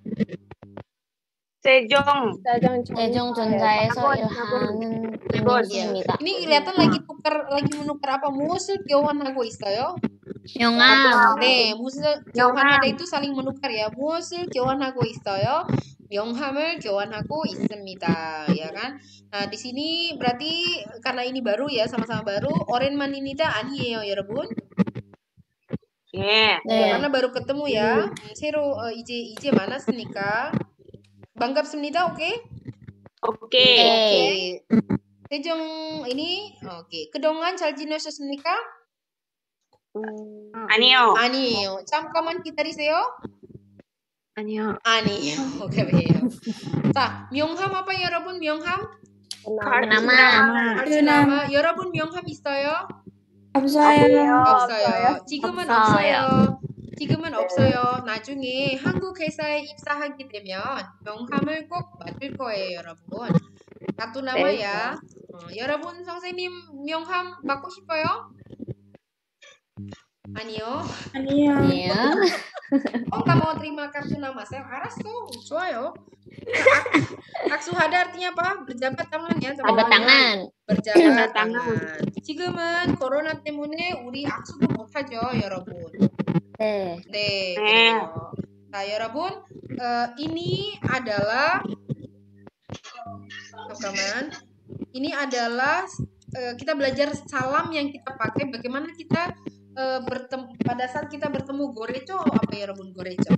세종. 세종전자에서 일하는 김인수입니다. Ini kelihatan lagi tukar, lagi menukar apa? 무엇을 교환하고 있어요? 명함. 네, 무엇을 교환하다 itu saling menukar ya. 무엇을 교환하고 있어요? 명함을 교환하고 있습니다, ya kan? Nah, di sini berarti karena ini baru ya, sama-sama baru. 오랜만입니다 아니에요, 여러분? 예. 네. karena baru ketemu ya. 새로 어, 이제 이제 만났으니까. 반갑습니다. 오케이? 오케이. 오케이. 세종 ini oke. Kederungan 잘 지내셨습니까? 아니요. 아니에요. 잠깐만 기다리세요. 아니요. 아니에요. 오케이. 자, 명함 apa 여러분? 명함? nama. kartu nama. 여러분 명함 있어요? 없어요. 없어요. 지금은 없어요. 없어요. 지금은 없어요. 나중에 한국 회사에 입사하게 되면 명함을 꼭 받을 거예요, 여러분. kartu nama ya. 어, 여러분 선생님 명함 받고 싶어요? 아니요. 아니요. Iya. Oh, nggak mau terima kartu nama saya? 알았어. 좋아요. Ak Suhada artinya apa? Berjabat tangan ya, Jabat tangan. berjabat tangan. 지금은 코로나 때문에 우리 악수도 못 하죠, 여러분. 네. 네, 그래요. Nah, 여러분, eh, ini adalah teman-teman, ini adalah eh, kita belajar salam yang kita pakai. Bagaimana kita eh, bertemu pada saat kita bertemu gorecho apa ya, 여러분? gorecho.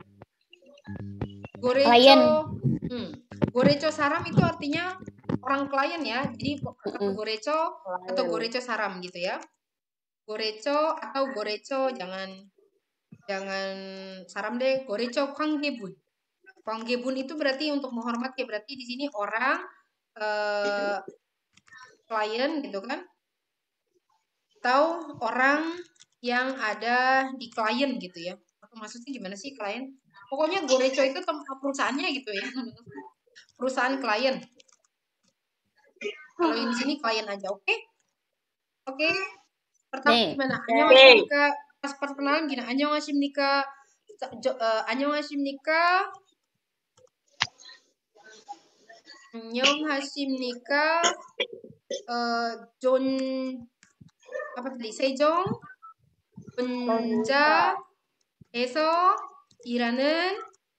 Klien. Gorecho, hmm. gorecho saram itu artinya orang klien ya. Jadi kata gorecho atau gorecho saram gitu ya. Gorecho atau gorecho jangan jangan saram deh. Gorecho 관계분. 관계분 itu berarti untuk menghormati. Berarti di sini orang eh, klien gitu kan. Atau orang yang ada di klien gitu ya. Atau maksudnya gimana sih klien? Pokoknya gorecho itu tempat perusahaannya gitu ya. Perusahaan klien. Kalau yang di sini klien aja, oke? Okay? Oke. Okay? Pertama 네. gimana? 안녕하십니까? Pas perkenalan gini, 안녕하십니까? Uh, 안녕하십니까? 안녕하십니까? Uh, 존 apa tadi? 세종 전자에서 일하는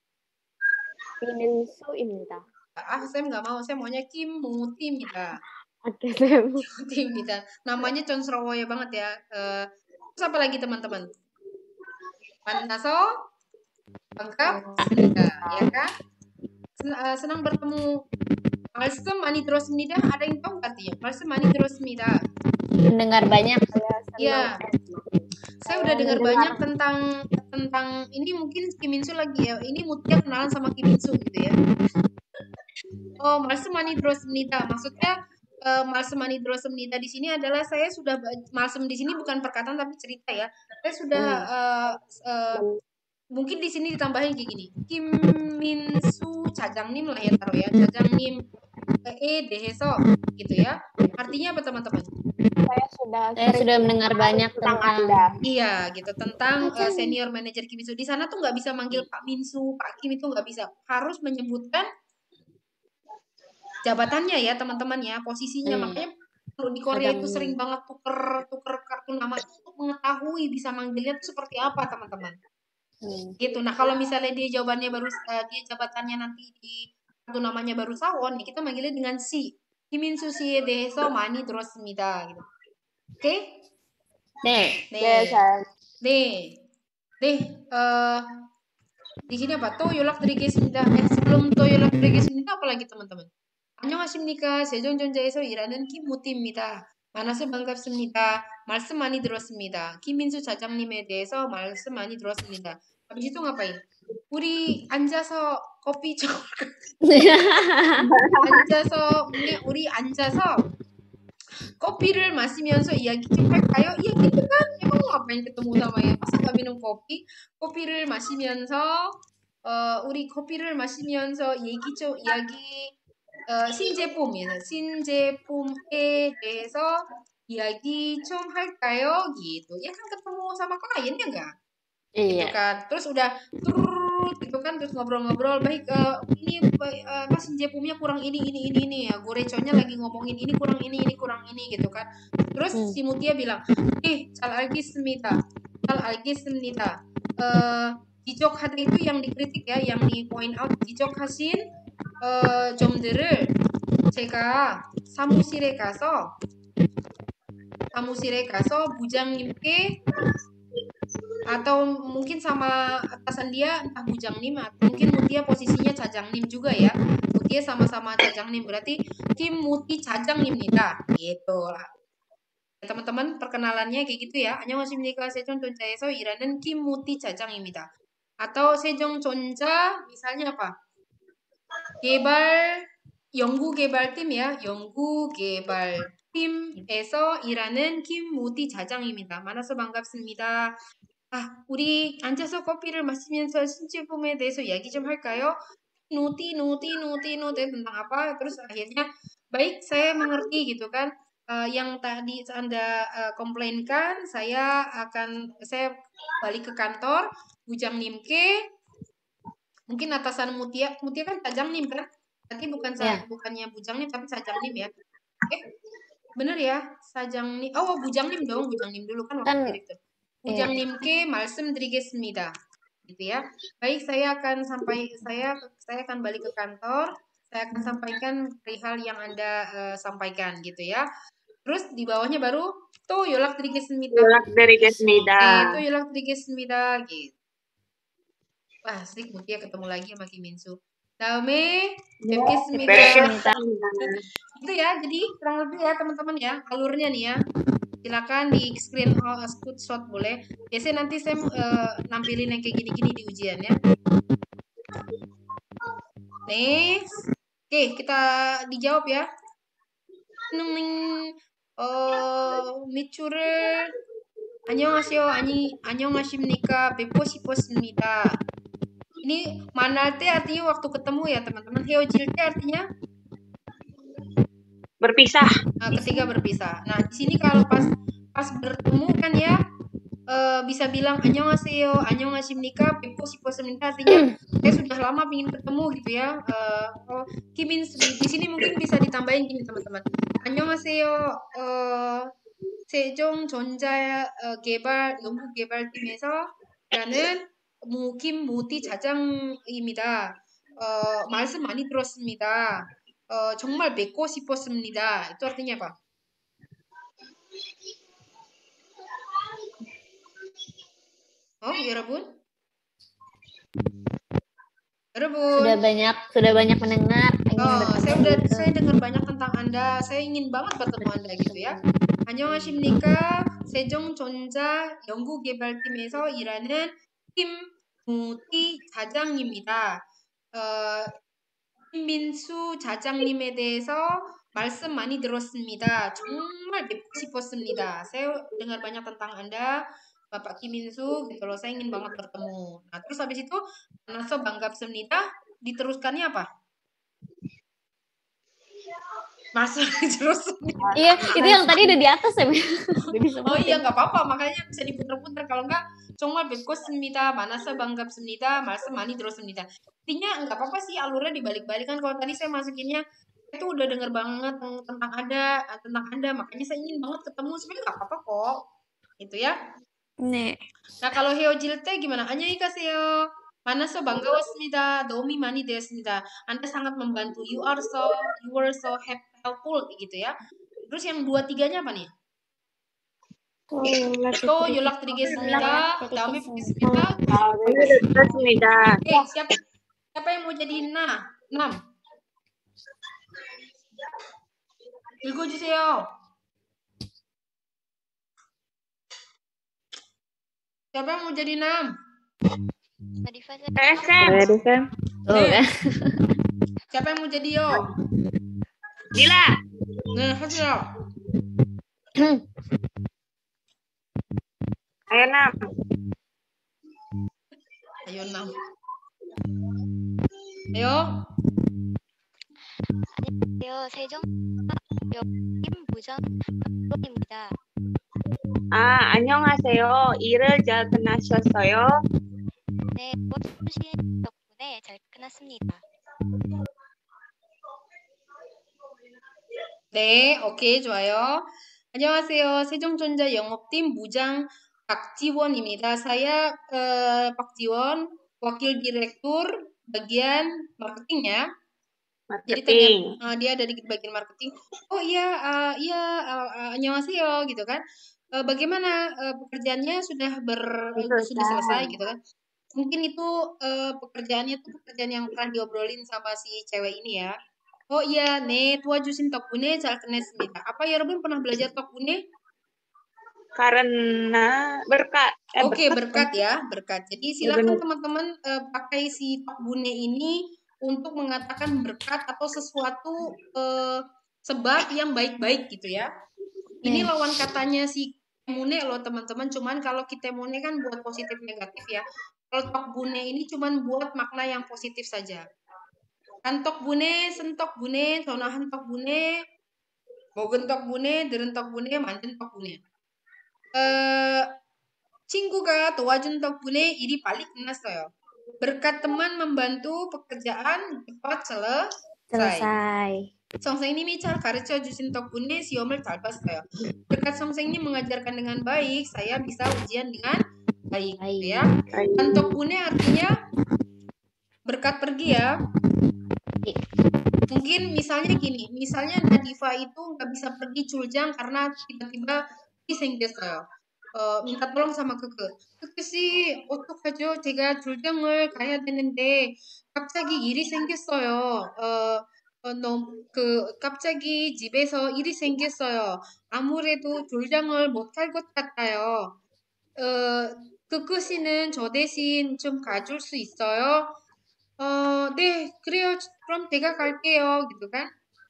김인수입니다. Ah, saya nggak mau. Saya maunya Kim Muti입니다. Oke, Sam. Muti입니다. Namanya Consrowoya banget ya. Uh, terus apa lagi teman-teman? 만나서 반갑습니다. Ya kan? Sen uh, senang bertemu. 말씀 많이 들었습니다. Ada yang tahu nggak artinya? 말씀 많이 들었습니다. Mendengar banyak. Iya. Saya udah dengar banyak tentang tentang ini mungkin Kim Insu lagi ya. Ini Mutia kenalan sama Kim Insu gitu ya. Oh, 말씀 많이 들었습니다. Maksudnya uh, 말씀 많이 들었습니다 di sini adalah saya sudah 말씀 di sini bukan perkataan tapi cerita ya. Saya sudah uh, uh, mungkin di sini ditambahin kayak gini. Kim Minsu Jajangnim lah ya taruh ya. Jajangnim eh deheso gitu ya. Artinya apa teman-teman? Saya sudah saya sudah mendengar banyak tentang Anda. Iya, gitu tentang uh, senior manager Kim Minsu. Di sana tuh nggak bisa manggil Pak Minsu, Pak Kim itu nggak bisa. Harus menyebutkan jabatannya ya teman-teman ya, posisinya. Hmm. Makanya kalau di Korea itu sering banget tuker tuker kartu nama untuk mengetahui bisa manggilnya itu seperti apa teman-teman. Hmm. Gitu. Nah kalau misalnya dia jawabannya baru uh, dia jabatannya nanti di kartu namanya baru sawon, ya kita manggilnya dengan si. Kiminsu si에 대해서 많이 들었습니다. Gitu. Oke? Okay? 네. 네. 네. 네. Uh, di sini apa? 또 연락드리겠습니다. Eh, sebelum 또 연락드리겠습니다. apa lagi teman-teman? 안녕하십니까? 세종전자에서 일하는 김무띠입니다. 만나서 반갑습니다. 말씀 많이 들었습니다. 김민수 차장님에 대해서 말씀 많이 들었습니다. habis itu ngapain? 우리 앉아서 커피 좀 앉아서 우리 앉아서 kopi를 마시면서 이야기 좀 할까요? iya gitu kan. Emang ngapain ketemu sama ya? Masa gak minum kopi? Kopi를 마시면서 어, 우리 커피를 마시면서 얘기 좀 이야기 어, 신제품이에요. 신제품에 대해서 이야기 좀 할까요? Gitu. Ya kan ketemu sama klien ya enggak? Gitu Iya. kan. Terus udah turut gitu kan terus ngobrol-ngobrol baik eh, ini baik, eh, apa Shinjepumnya kurang ini ini ini ini ya. Goreconya lagi ngomongin ini kurang ini ini kurang ini gitu kan. Terus Hmm. si Mutia bilang, "Eh, 잘 알겠습니다. 잘 알겠습니다." Eh 지적하다 itu yang dikritik ya, yang di point out 지적하신 어, 점들을 제가 사무실에 가서 사무실에 가서 부장님께 atau mungkin sama atasan dia entah bujangnim atau mungkin Mutia posisinya cajangnim juga ya. Mutia sama-sama cajangnim berarti Kim Muti cajang님입니다. Gitu lah. Teman-teman perkenalannya kayak gitu ya. 안녕하십니까 세종전자에서 일하는 김무티 차장입니다. atau 세종전자 misalnya apa? 개발 연구 개발팀 ya. 연구 개발팀에서 일하는 김무티 차장입니다. 만나서 반갑습니다. 아, 우리 앉아서 커피를 마시면서 신제품에 대해서 이야기 좀 할까요? Nuti, nuti, nuti, nuti tentang apa? Terus akhirnya baik saya mengerti gitu kan. Eh, yang tadi Anda eh, komplainkan, saya akan saya balik ke kantor, Bujang Nimke, mungkin atasan Mutia, Mutia kan Sajang Nim kan? Tapi bukan sa- Ya. bukannya Bujang Nim tapi Sajang Nim ya. Eh, bener ya? Sajang Nim. Oh, Bujang Nim dong, Bujang Nim dulu kan waktu Kan direktur. iya. Bujang Nimke 말씀드리겠습니다. Gitu ya. Baik, saya akan sampai saya saya akan balik ke kantor. Saya akan sampaikan perihal yang Anda eh, sampaikan gitu ya. Terus di bawahnya baru 또 연락드리겠습니다. 연락드리겠습니다. Eh, 또 연락드리겠습니다. Gitu. Wah, asik Mutia ketemu lagi sama Kim Minsu. 다음에 뵙겠습니다. 뵙겠습니다. Itu ya. Jadi kurang lebih ya teman-teman ya alurnya nih ya. Silakan di screen uh, screenshot boleh. Biasanya nanti saya uh, nampilin yang kayak gini-gini di ujian ya. Next. Oke, kita dijawab ya. Neng 어, 밑줄을 안녕하세요. 아니 안녕하십니까? 뵙고 싶었습니다. Ini manal teh artinya waktu ketemu ya teman-teman. 헤어질 때 artinya Berpisah. Nah, ketika berpisah. Nah, di sini kalau pas pas bertemu kan ya eh, bisa bilang 안녕하세요, 안녕하십니까, 뵙고 싶었습니다. Artinya saya sudah lama ingin ketemu gitu ya. Eh, oh, Kimin di, di sini mungkin bisa ditambahin gini teman-teman. 안녕하세요. 어, 세종전자 어, 개발 연구 개발팀에서 일하는 무김 무티 자장입니다. 어, 말씀 많이 들었습니다. 어, 정말 뵙고 싶었습니다. Itu artinya apa? Oh, 여러분? 여러분. Sudah banyak sudah banyak mendengar. Ingin Oh, bertemu saya udah gitu. saya dengar banyak tentang Anda. Saya ingin banget bertemu Anda gitu ya. 안녕하십니까? 세종전자 연구개발팀에서 일하는 김무티 차장입니다. 어, 김민수 차장님에 대해서 말씀 많이 들었습니다. 정말 뵙고 싶었습니다. Saya dengar banyak tentang Anda, Bapak Kim Minsu, gitu loh. Saya ingin banget bertemu. Nah, terus habis itu, Naso banggapsemnita, diteruskannya apa? Masuk terus. Iya, itu yang tadi udah di atas ya. Udah disebutin. Oh iya, nggak apa-apa. Makanya bisa diputar-putar. Kalau nggak, 정말 뵙겠습니다. 만나서 반갑습니다. 말씀 많이 들었습니다. Intinya nggak apa-apa sih alurnya dibalik-balik kan. Kalau tadi saya masukinnya itu udah denger banget tentang ada tentang Anda, makanya saya ingin banget ketemu. Sebenarnya nggak apa-apa kok. Itu ya. 네. Nah, kalau 헤어질 때 gimana? 안녕히 가세요. 만나서 반가웠습니다. 도움이 많이 되었습니다. Anda sangat membantu. You are so you were so helpful gitu ya. Terus yang dua tiganya apa nih? 또 연락드리겠습니다. 다음에 뵙겠습니다. 연락드리겠습니다. Eh, siapa siapa yang mau jadi na? Nam. 읽어주세요. Siapa yang mau jadi nam? Tadi fase S M. Tuh kan. Siapa yang mau jadi yo? Gila. Nah, hasil. Ayo Nam. Ayo nam. Ayo. 안녕하세요. 세종 여kim 무전 박지원입니다. 아, 안녕하세요. 일을 잘 끝나셨어요? 네, 꽃수신 덕분에 잘 끝났습니다. 네, oke, 좋아요. 안녕하세요. 세종전자 영업팀 무장 박지원입니다. Saya eh, Pak Jiwon, wakil direktur bagian marketing ya. Jadi ternyata Marketing. eh, dia ada di bagian marketing. Oh iya, eh, iya, eh, eh, annyeonghaseyo gitu kan. Eh, bagaimana eh, pekerjaannya sudah ber eh, sudah selesai Selesai. gitu kan. Mungkin itu eh, pekerjaannya tuh pekerjaan yang pernah diobrolin sama si cewek ini ya. Oh iya, 네, 도와주신 덕분에 잘 끝냈습니다. Apa ya, 여러분 pernah belajar 덕분에? Karena berkat. Eh, Oke, berkat. berkat ya, berkat. Jadi Ya, silakan benar. teman-teman eh, pakai si 덕분에 ini untuk mengatakan berkat atau sesuatu eh, sebab yang baik-baik gitu ya. Ini 네. lawan katanya si temune loh teman-teman. Cuman kalau kita temune kan buat positif negatif ya. Kalau 덕분에 ini cuman buat makna yang positif saja. Antok bune, sentok bune, sonahan tok bune, 먹은 덕분에, 들은 덕분에, 만든 덕분에. Eh, 친구가 도와준 덕분에 일이 빨리 끝났어요. Berkat teman membantu pekerjaan cepat selesai. selesai. 선생님이 잘 가르쳐 주신 덕분에 시험을 잘 봤어요. Berkat 선생님 mengajarkan dengan baik, saya bisa ujian dengan baik, gitu ya. Dan 덕분에 artinya berkat pergi ya. Mungkin misalnya gini, misalnya Nadifa itu nggak bisa pergi Culjang karena tiba-tiba 생겼어요. 어, minta tolong sama Keke. Keke 씨, 어떡하죠? 제가 출장을 가야 되는데 갑자기 일이 생겼어요. 어, 어, 너무 그 갑자기 집에서 일이 생겼어요. 아무래도 출장을 못 갈 것 같아요. 어, Keke 씨는 저 대신 좀 가줄 수 있어요? 어, 네, 그래요. 그럼 제가 갈게요. gitu kan.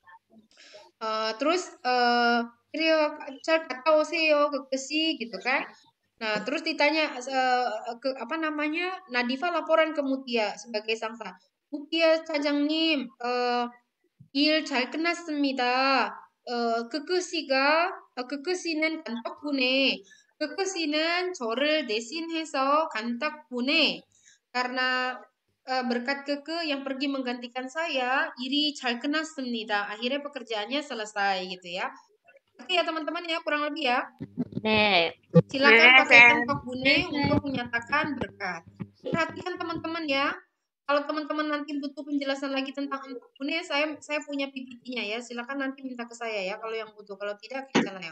Uh, terus uh, kira 잘 갔다 오세요 ke Kesi gitu kan. Nah, terus ditanya uh, ke apa namanya? Nadifa laporan ke Mutia sebagai sangsa. Mutia 사장님, uh, 일 잘 끝났습니다. 어, 그크씨가 어, 그크씨는 간 덕분에 그크씨는 저를 대신해서 간 덕분에 karena uh, berkat Keke yang pergi menggantikan saya, iri 잘 끝났습니다. Akhirnya pekerjaannya selesai gitu ya. Oke ya teman-teman ya, kurang lebih ya. 네. Silakan 네, pakaikan 쌤. 덕분에 untuk menyatakan berkat. Perhatikan teman-teman ya. Kalau teman-teman nanti butuh penjelasan lagi tentang 덕분에, saya saya punya P P T-nya ya. Silakan nanti minta ke saya ya kalau yang butuh. Kalau tidak, 괜찮아요.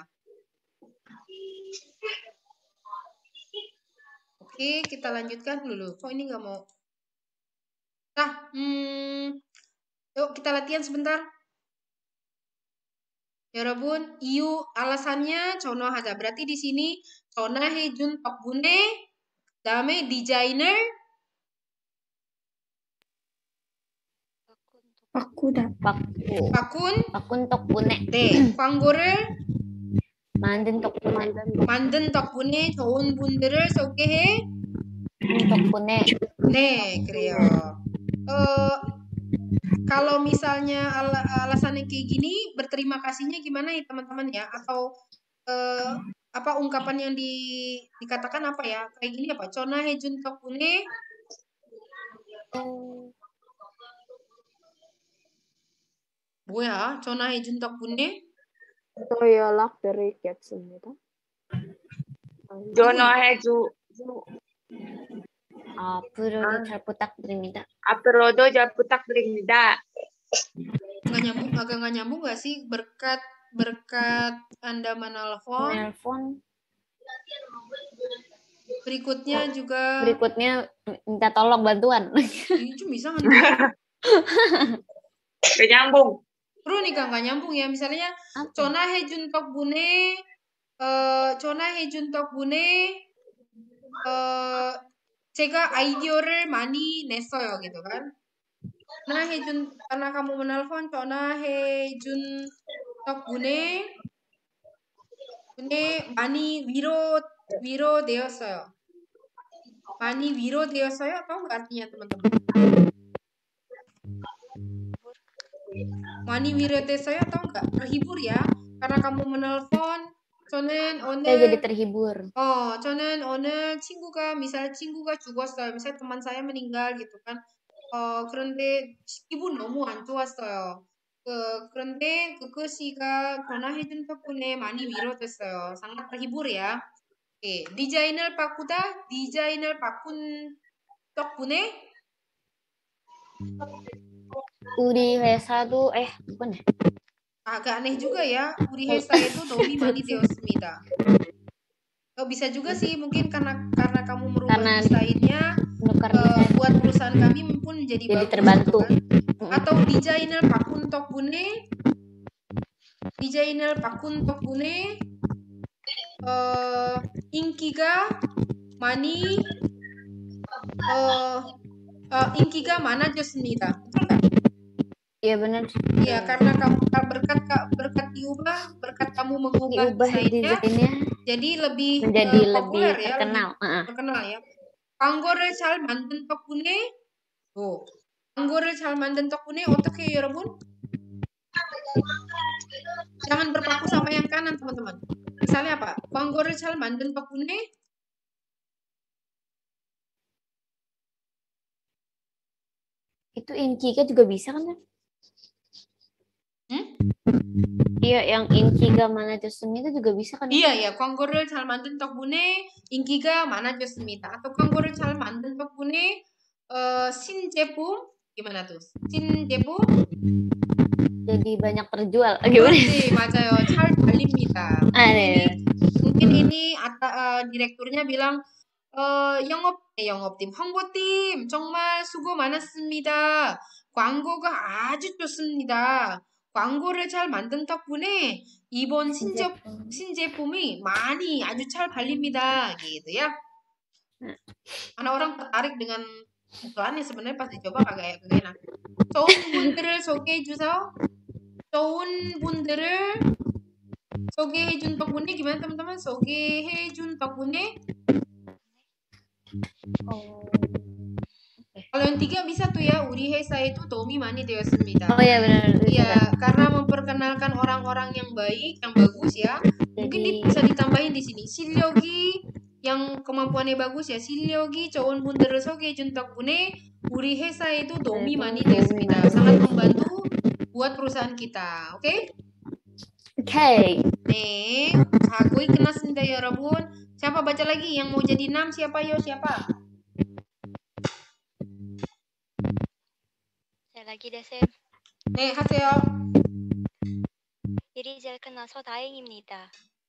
Oke, kita lanjutkan dulu. Kok ini nggak mau? Nah, hmm, yuk kita latihan sebentar. 여러분, 이유 alasannya 전화하자. Berarti di sini 전화해준 덕분에, 다음에 디자이너, 바꾸다. 바꾸. 바꾼, 바꾼 덕분에. 네, 광고를 만든 덕분에. 만든 덕분에 좋은 분들을 소개해 덕분에. 네, 그래요. Uh, kalau misalnya al alasannya kayak gini, berterima kasihnya gimana ya teman-teman ya? Atau uh, apa ungkapan yang di, dikatakan apa ya? Kayak gini apa? 전화해준 덕분에 뭐야? 전화해준 덕분에 또 연락드리겠습니다. 전화해주 앞으로도 아. 잘 부탁드립니다. 앞으로도 잘 부탁드립니다. nggak nyambung, agak nggak nyambung nggak sih? Berkat berkat Anda menelpon. Menelpon. Berikutnya juga. Berikutnya minta tolong bantuan. Ini cuma bisa nggak? Gak nyambung. 그러니까 nggak nyambung ya. Misalnya 전화해준 덕분에 어, 전화해준 덕분에 어, 제가 아이디어를 많이 냈어요 gitu kan. 전화해준 karena kamu menelpon 전화해준 덕분에 근데 많이 위로 위로되었어요. Mani wiro deosoyo tahu nggak artinya teman-teman? Mani wiro deosoyo tahu nggak? Terhibur ya, karena kamu menelpon. 저는 Saya jadi 오늘 terhibur. 어, 저는 오늘 친구가 미사 친구가 죽었어요. 미사 teman saya meninggal gitu kan. 어, 그런데 기분 너무 안 좋았어요. 그, 그런데 그그 씨가 전화해준 덕분에 많이 위로됐어요. sangat terhibur ya. Oke, 디자인을 바꾸다, 디자인을 바꾼 덕분에 Uri 회사도 eh bukan ya? agak aneh juga ya. 우리 회사에도 도움이 많이 되었습니다. Oh, bisa juga sih mungkin karena karena kamu merubah Karena desainnya menukar eh, desain buat perusahaan kami pun jadi, jadi bagus terbantu. gitu kan. Atau desainer pakun 덕분에 desainer pakun 덕분에 eh, 인기가 많이 eh, eh, 인기가 많아졌습니다. Betul nggak? Iya benar. Iya, karena kamu berkat berkat diubah, berkat kamu mengubah Diubah desainnya, desainnya jadi lebih menjadi eh, lebih populer ya, terkenal. lebih Uh-uh. terkenal ya. 광고를 잘 만든 덕분에, 어, 광고를 잘 만든 덕분에 어떻게 해요, 여러분? Jangan berpaku sama yang kanan, teman-teman. Misalnya apa? 광고를 잘 만든 덕분에 Itu Inkiga juga bisa kan? Hmm? Iya, yang Inkiga 많아졌음 itu juga bisa kan? Iya, ya. 광고를 잘 만든 덕분에 인기가 많아졌습니다. Atau 광고를 잘 만든 덕분에 uh, 신제품 gimana tuh? 신제품 Jadi banyak terjual. Gimana? 그렇지, 맞아요. 잘 팔립니다. Ah, Mungkin ini, 네. mungkin ini ata, uh, direkturnya bilang 어, 영업, 네, 영업팀, 홍보팀 정말 수고 많았습니다. 광고가 아주 좋습니다. 광고를 잘 만든 덕분에 이번 신제, 신제품이 많이 아주 잘 팔립니다. Gitu ya. Karena orang tertarik dengan iklannya sebenarnya pas dicoba kagak kagak enak. 좋은 분들을 소개해 주세요. 좋은 분들을 소개해 준 덕분에 gimana teman-teman? 소개해 준 덕분에 Oh. Kalau yang tiga bisa tuh ya, 우리 회사 itu 도움이 많이 되었습니다. Oh ya benar. Iya, karena memperkenalkan orang-orang yang baik, yang bagus ya. Mungkin Jadi- bisa ditambahin di sini. 실력이 yang kemampuannya bagus ya. 실력이 좋은 분들을 소개해준 덕분에 우리 회사에도 도움이 많이 되었습니다. Sangat membantu buat perusahaan kita. Oke? Oke. 네, 자고이 끝났습니다, 여러분. Siapa baca lagi yang mau jadi enam? Siapa yo? Siapa? 자, lagi deh, Sam. 네, 하세요. 일이 잘 끝나서 다행입니다.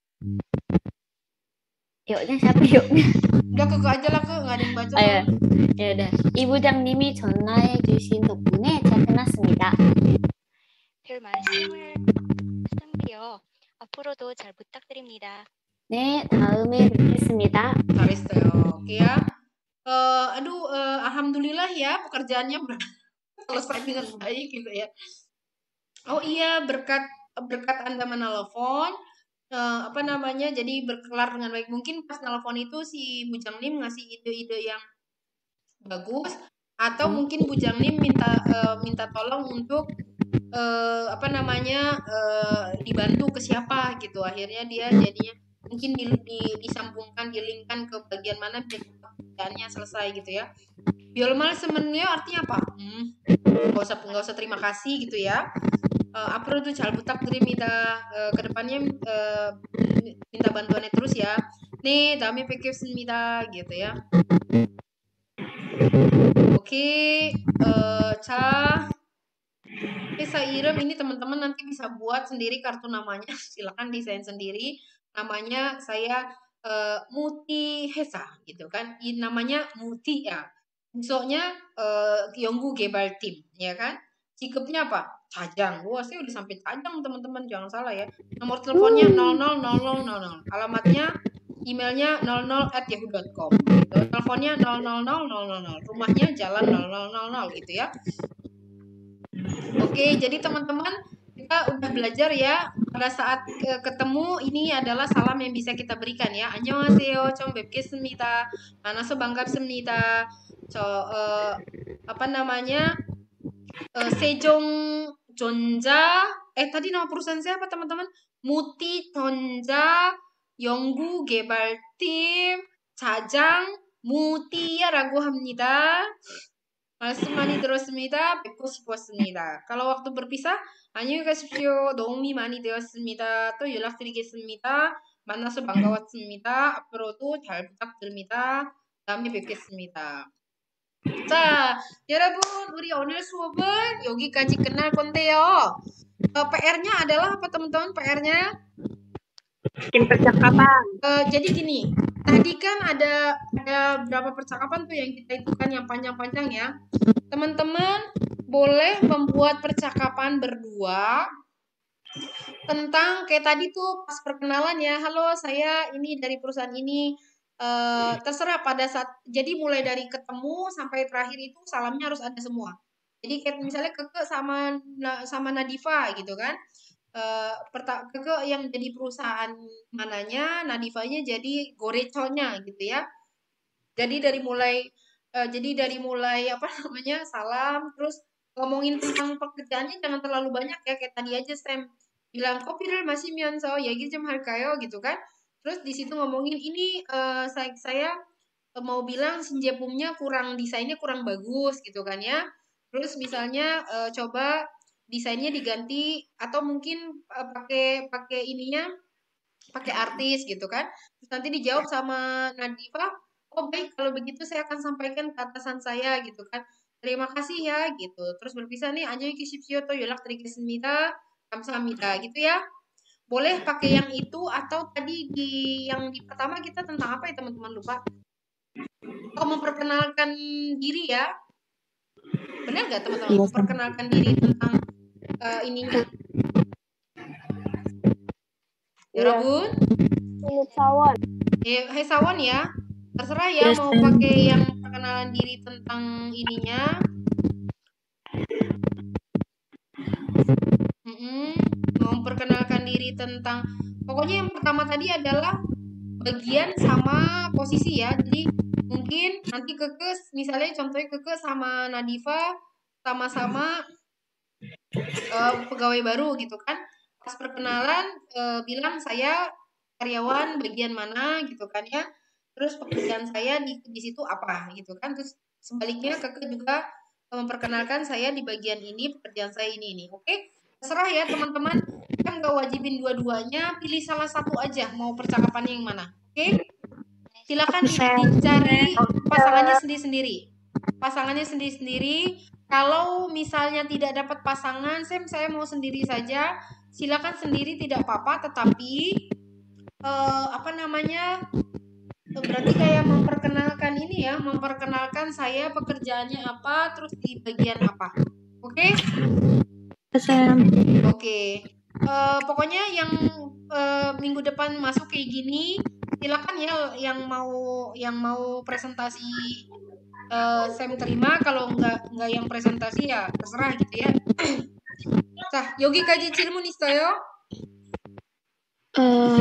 Yuknya siapa yuknya? Udah ke aja lah, ke nggak ada yang baca. Oh ya, ya udah. 이부장님이 전화해 주신 덕분에 잘 끝났습니다. 별 말씀을 말씀드려 앞으로도 잘 부탁드립니다. 네, 다음에 뵙겠습니다. 잘했어요. Oke ya. Eh, aduh, eh, alhamdulillah ya pekerjaannya ber- selesai dengan baik gitu ya. Oh iya, berkat berkat Anda menelpon, eh, apa namanya? Jadi berkelar dengan baik. Mungkin pas nelpon itu si Bujang Lim ngasih ide-ide yang bagus, atau mungkin Bujang Lim minta eh, minta tolong untuk eh, apa namanya? eh, dibantu ke siapa gitu. Akhirnya dia jadinya mungkin di, di, disambungkan, dilingkan ke bagian mana biar pekerjaannya selesai gitu ya. Biolmal sebenarnya artinya apa? Hmm, nggak usah nggak usah terima kasih gitu ya. Uh, 앞으로도 잘 부탁드립니다. Uh, kedepannya uh, minta bantuannya terus ya. 네, 다음에 뵙겠습니다. gitu ya. Oke, uh, 자, 회사 item ini teman-teman nanti bisa buat sendiri kartu namanya. Silakan desain sendiri. Namanya saya uh, Muti Hesa gitu kan. I, namanya Muti ya. Besoknya uh, Yonggu Gebal Team ya kan. Sikapnya apa? Cajang. Wah, saya udah sampai Cajang teman-teman, jangan salah ya. Nomor teleponnya nol nol nol nol nol nol. Alamatnya emailnya nol nol at yahoo dot com gitu. Teleponnya nol nol nol nol nol. Rumahnya jalan nol nol nol nol gitu ya. Oke, jadi teman-teman kita udah belajar ya pada saat eh, ketemu ini adalah salam yang bisa kita berikan ya. 안녕하세요, 처음 뵙겠습니다. 만나서 반갑습니다. 저 eh, apa namanya? Eh, Sejong Jonja. Eh tadi nama perusahaan saya apa teman-teman? Muti Jonja 연구 개발팀 자장 무티야라고 합니다. 말씀 많이 들었습니다. 뵙고 싶었습니다. kalau waktu berpisah 안녕히 가십시오. 도움이 많이 되었습니다. 또 연락드리겠습니다. 만나서 반가웠습니다. 앞으로도 잘 부탁드립니다. 다음에 뵙겠습니다. 자, 여러분, 우리 오늘 수업은 여기까지 끝날 건데요. Uh, P R-nya adalah apa teman-teman? P R-nya? Bikin percakapan. Uh, jadi gini, tadi kan ada ada berapa percakapan tuh yang kita itukan yang panjang-panjang ya. Teman-teman boleh membuat percakapan berdua tentang kayak tadi tuh pas perkenalan ya. Halo, saya ini dari perusahaan ini. Uh, terserah pada saat jadi mulai dari ketemu sampai terakhir itu salamnya harus ada semua. Jadi kayak misalnya Keke sama sama Nadifa gitu kan. Uh, perta Keke yang jadi perusahaan mananya, Nadifanya jadi goreconya gitu ya. Jadi dari mulai uh, jadi dari mulai apa namanya salam terus ngomongin tentang pekerjaannya jangan terlalu banyak ya kayak tadi aja Sam bilang kopi를 마시면서 얘기 좀 할까요 gitu kan. Terus di situ ngomongin ini uh, saya, saya mau bilang Sinjepumnya kurang desainnya kurang bagus gitu kan ya. Terus misalnya uh, coba desainnya diganti atau mungkin uh, pakai pakai ininya pakai artis gitu kan. Terus nanti dijawab sama Nadifa, oh baik kalau begitu saya akan sampaikan ke atasan saya gitu kan. Terima kasih ya gitu. Terus berpisah nih 안녕히 계십시오 또 연락드리겠습니다. 감사합니다 gitu ya. Boleh pakai yang itu atau tadi di yang di pertama kita tentang apa ya teman-teman lupa? Oh memperkenalkan diri ya. Benar nggak teman-teman? Iya, Memperkenalkan diri tentang uh, ininya. Yorobun? Iya, Sawan. Eh, hai Sawan ya. Terserah ya Yes, mau ma'am. pakai yang perkenalan diri tentang ininya. Mm-mm. Mau memperkenalkan diri tentang pokoknya yang pertama tadi adalah bagian sama posisi ya. Jadi mungkin nanti Keke misalnya contohnya Keke sama Nadifa sama-sama uh, pegawai baru gitu kan. Pas perkenalan uh, bilang saya karyawan bagian mana gitu kan ya. Terus pekerjaan saya di di situ apa gitu kan. Terus sebaliknya Keke juga memperkenalkan saya di bagian ini pekerjaan saya ini ini. Oke? Terserah ya teman-teman, kan gak wajibin dua-duanya, pilih salah satu aja mau percakapannya yang mana, oke? Silakan di- dicari pasangannya sendiri-sendiri, pasangannya sendiri-sendiri. Kalau misalnya tidak dapat pasangan, Sam saya mau sendiri saja, silakan sendiri tidak apa-apa. Tetapi eh, apa namanya? Berarti kayak memperkenalkan ini ya, memperkenalkan saya pekerjaannya apa, terus di bagian apa, oke? Sam. Oke, Eh, pokoknya yang eh, minggu depan masuk kayak gini, silakan ya yang mau yang mau presentasi eh, Sam terima. Kalau nggak nggak yang presentasi ya terserah gitu ya. 자, 여기까지 질문 있어요? Eh,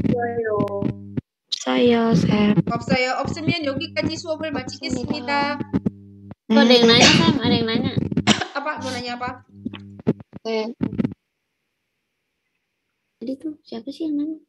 saya Sam. 없어요. 없으면 여기까지 수업을 마치겠습니다. Oh, ada yang nanya, Sam. Ada yang nanya. apa? Mau nanya apa? Kayak tadi tuh siapa sih yang nanya?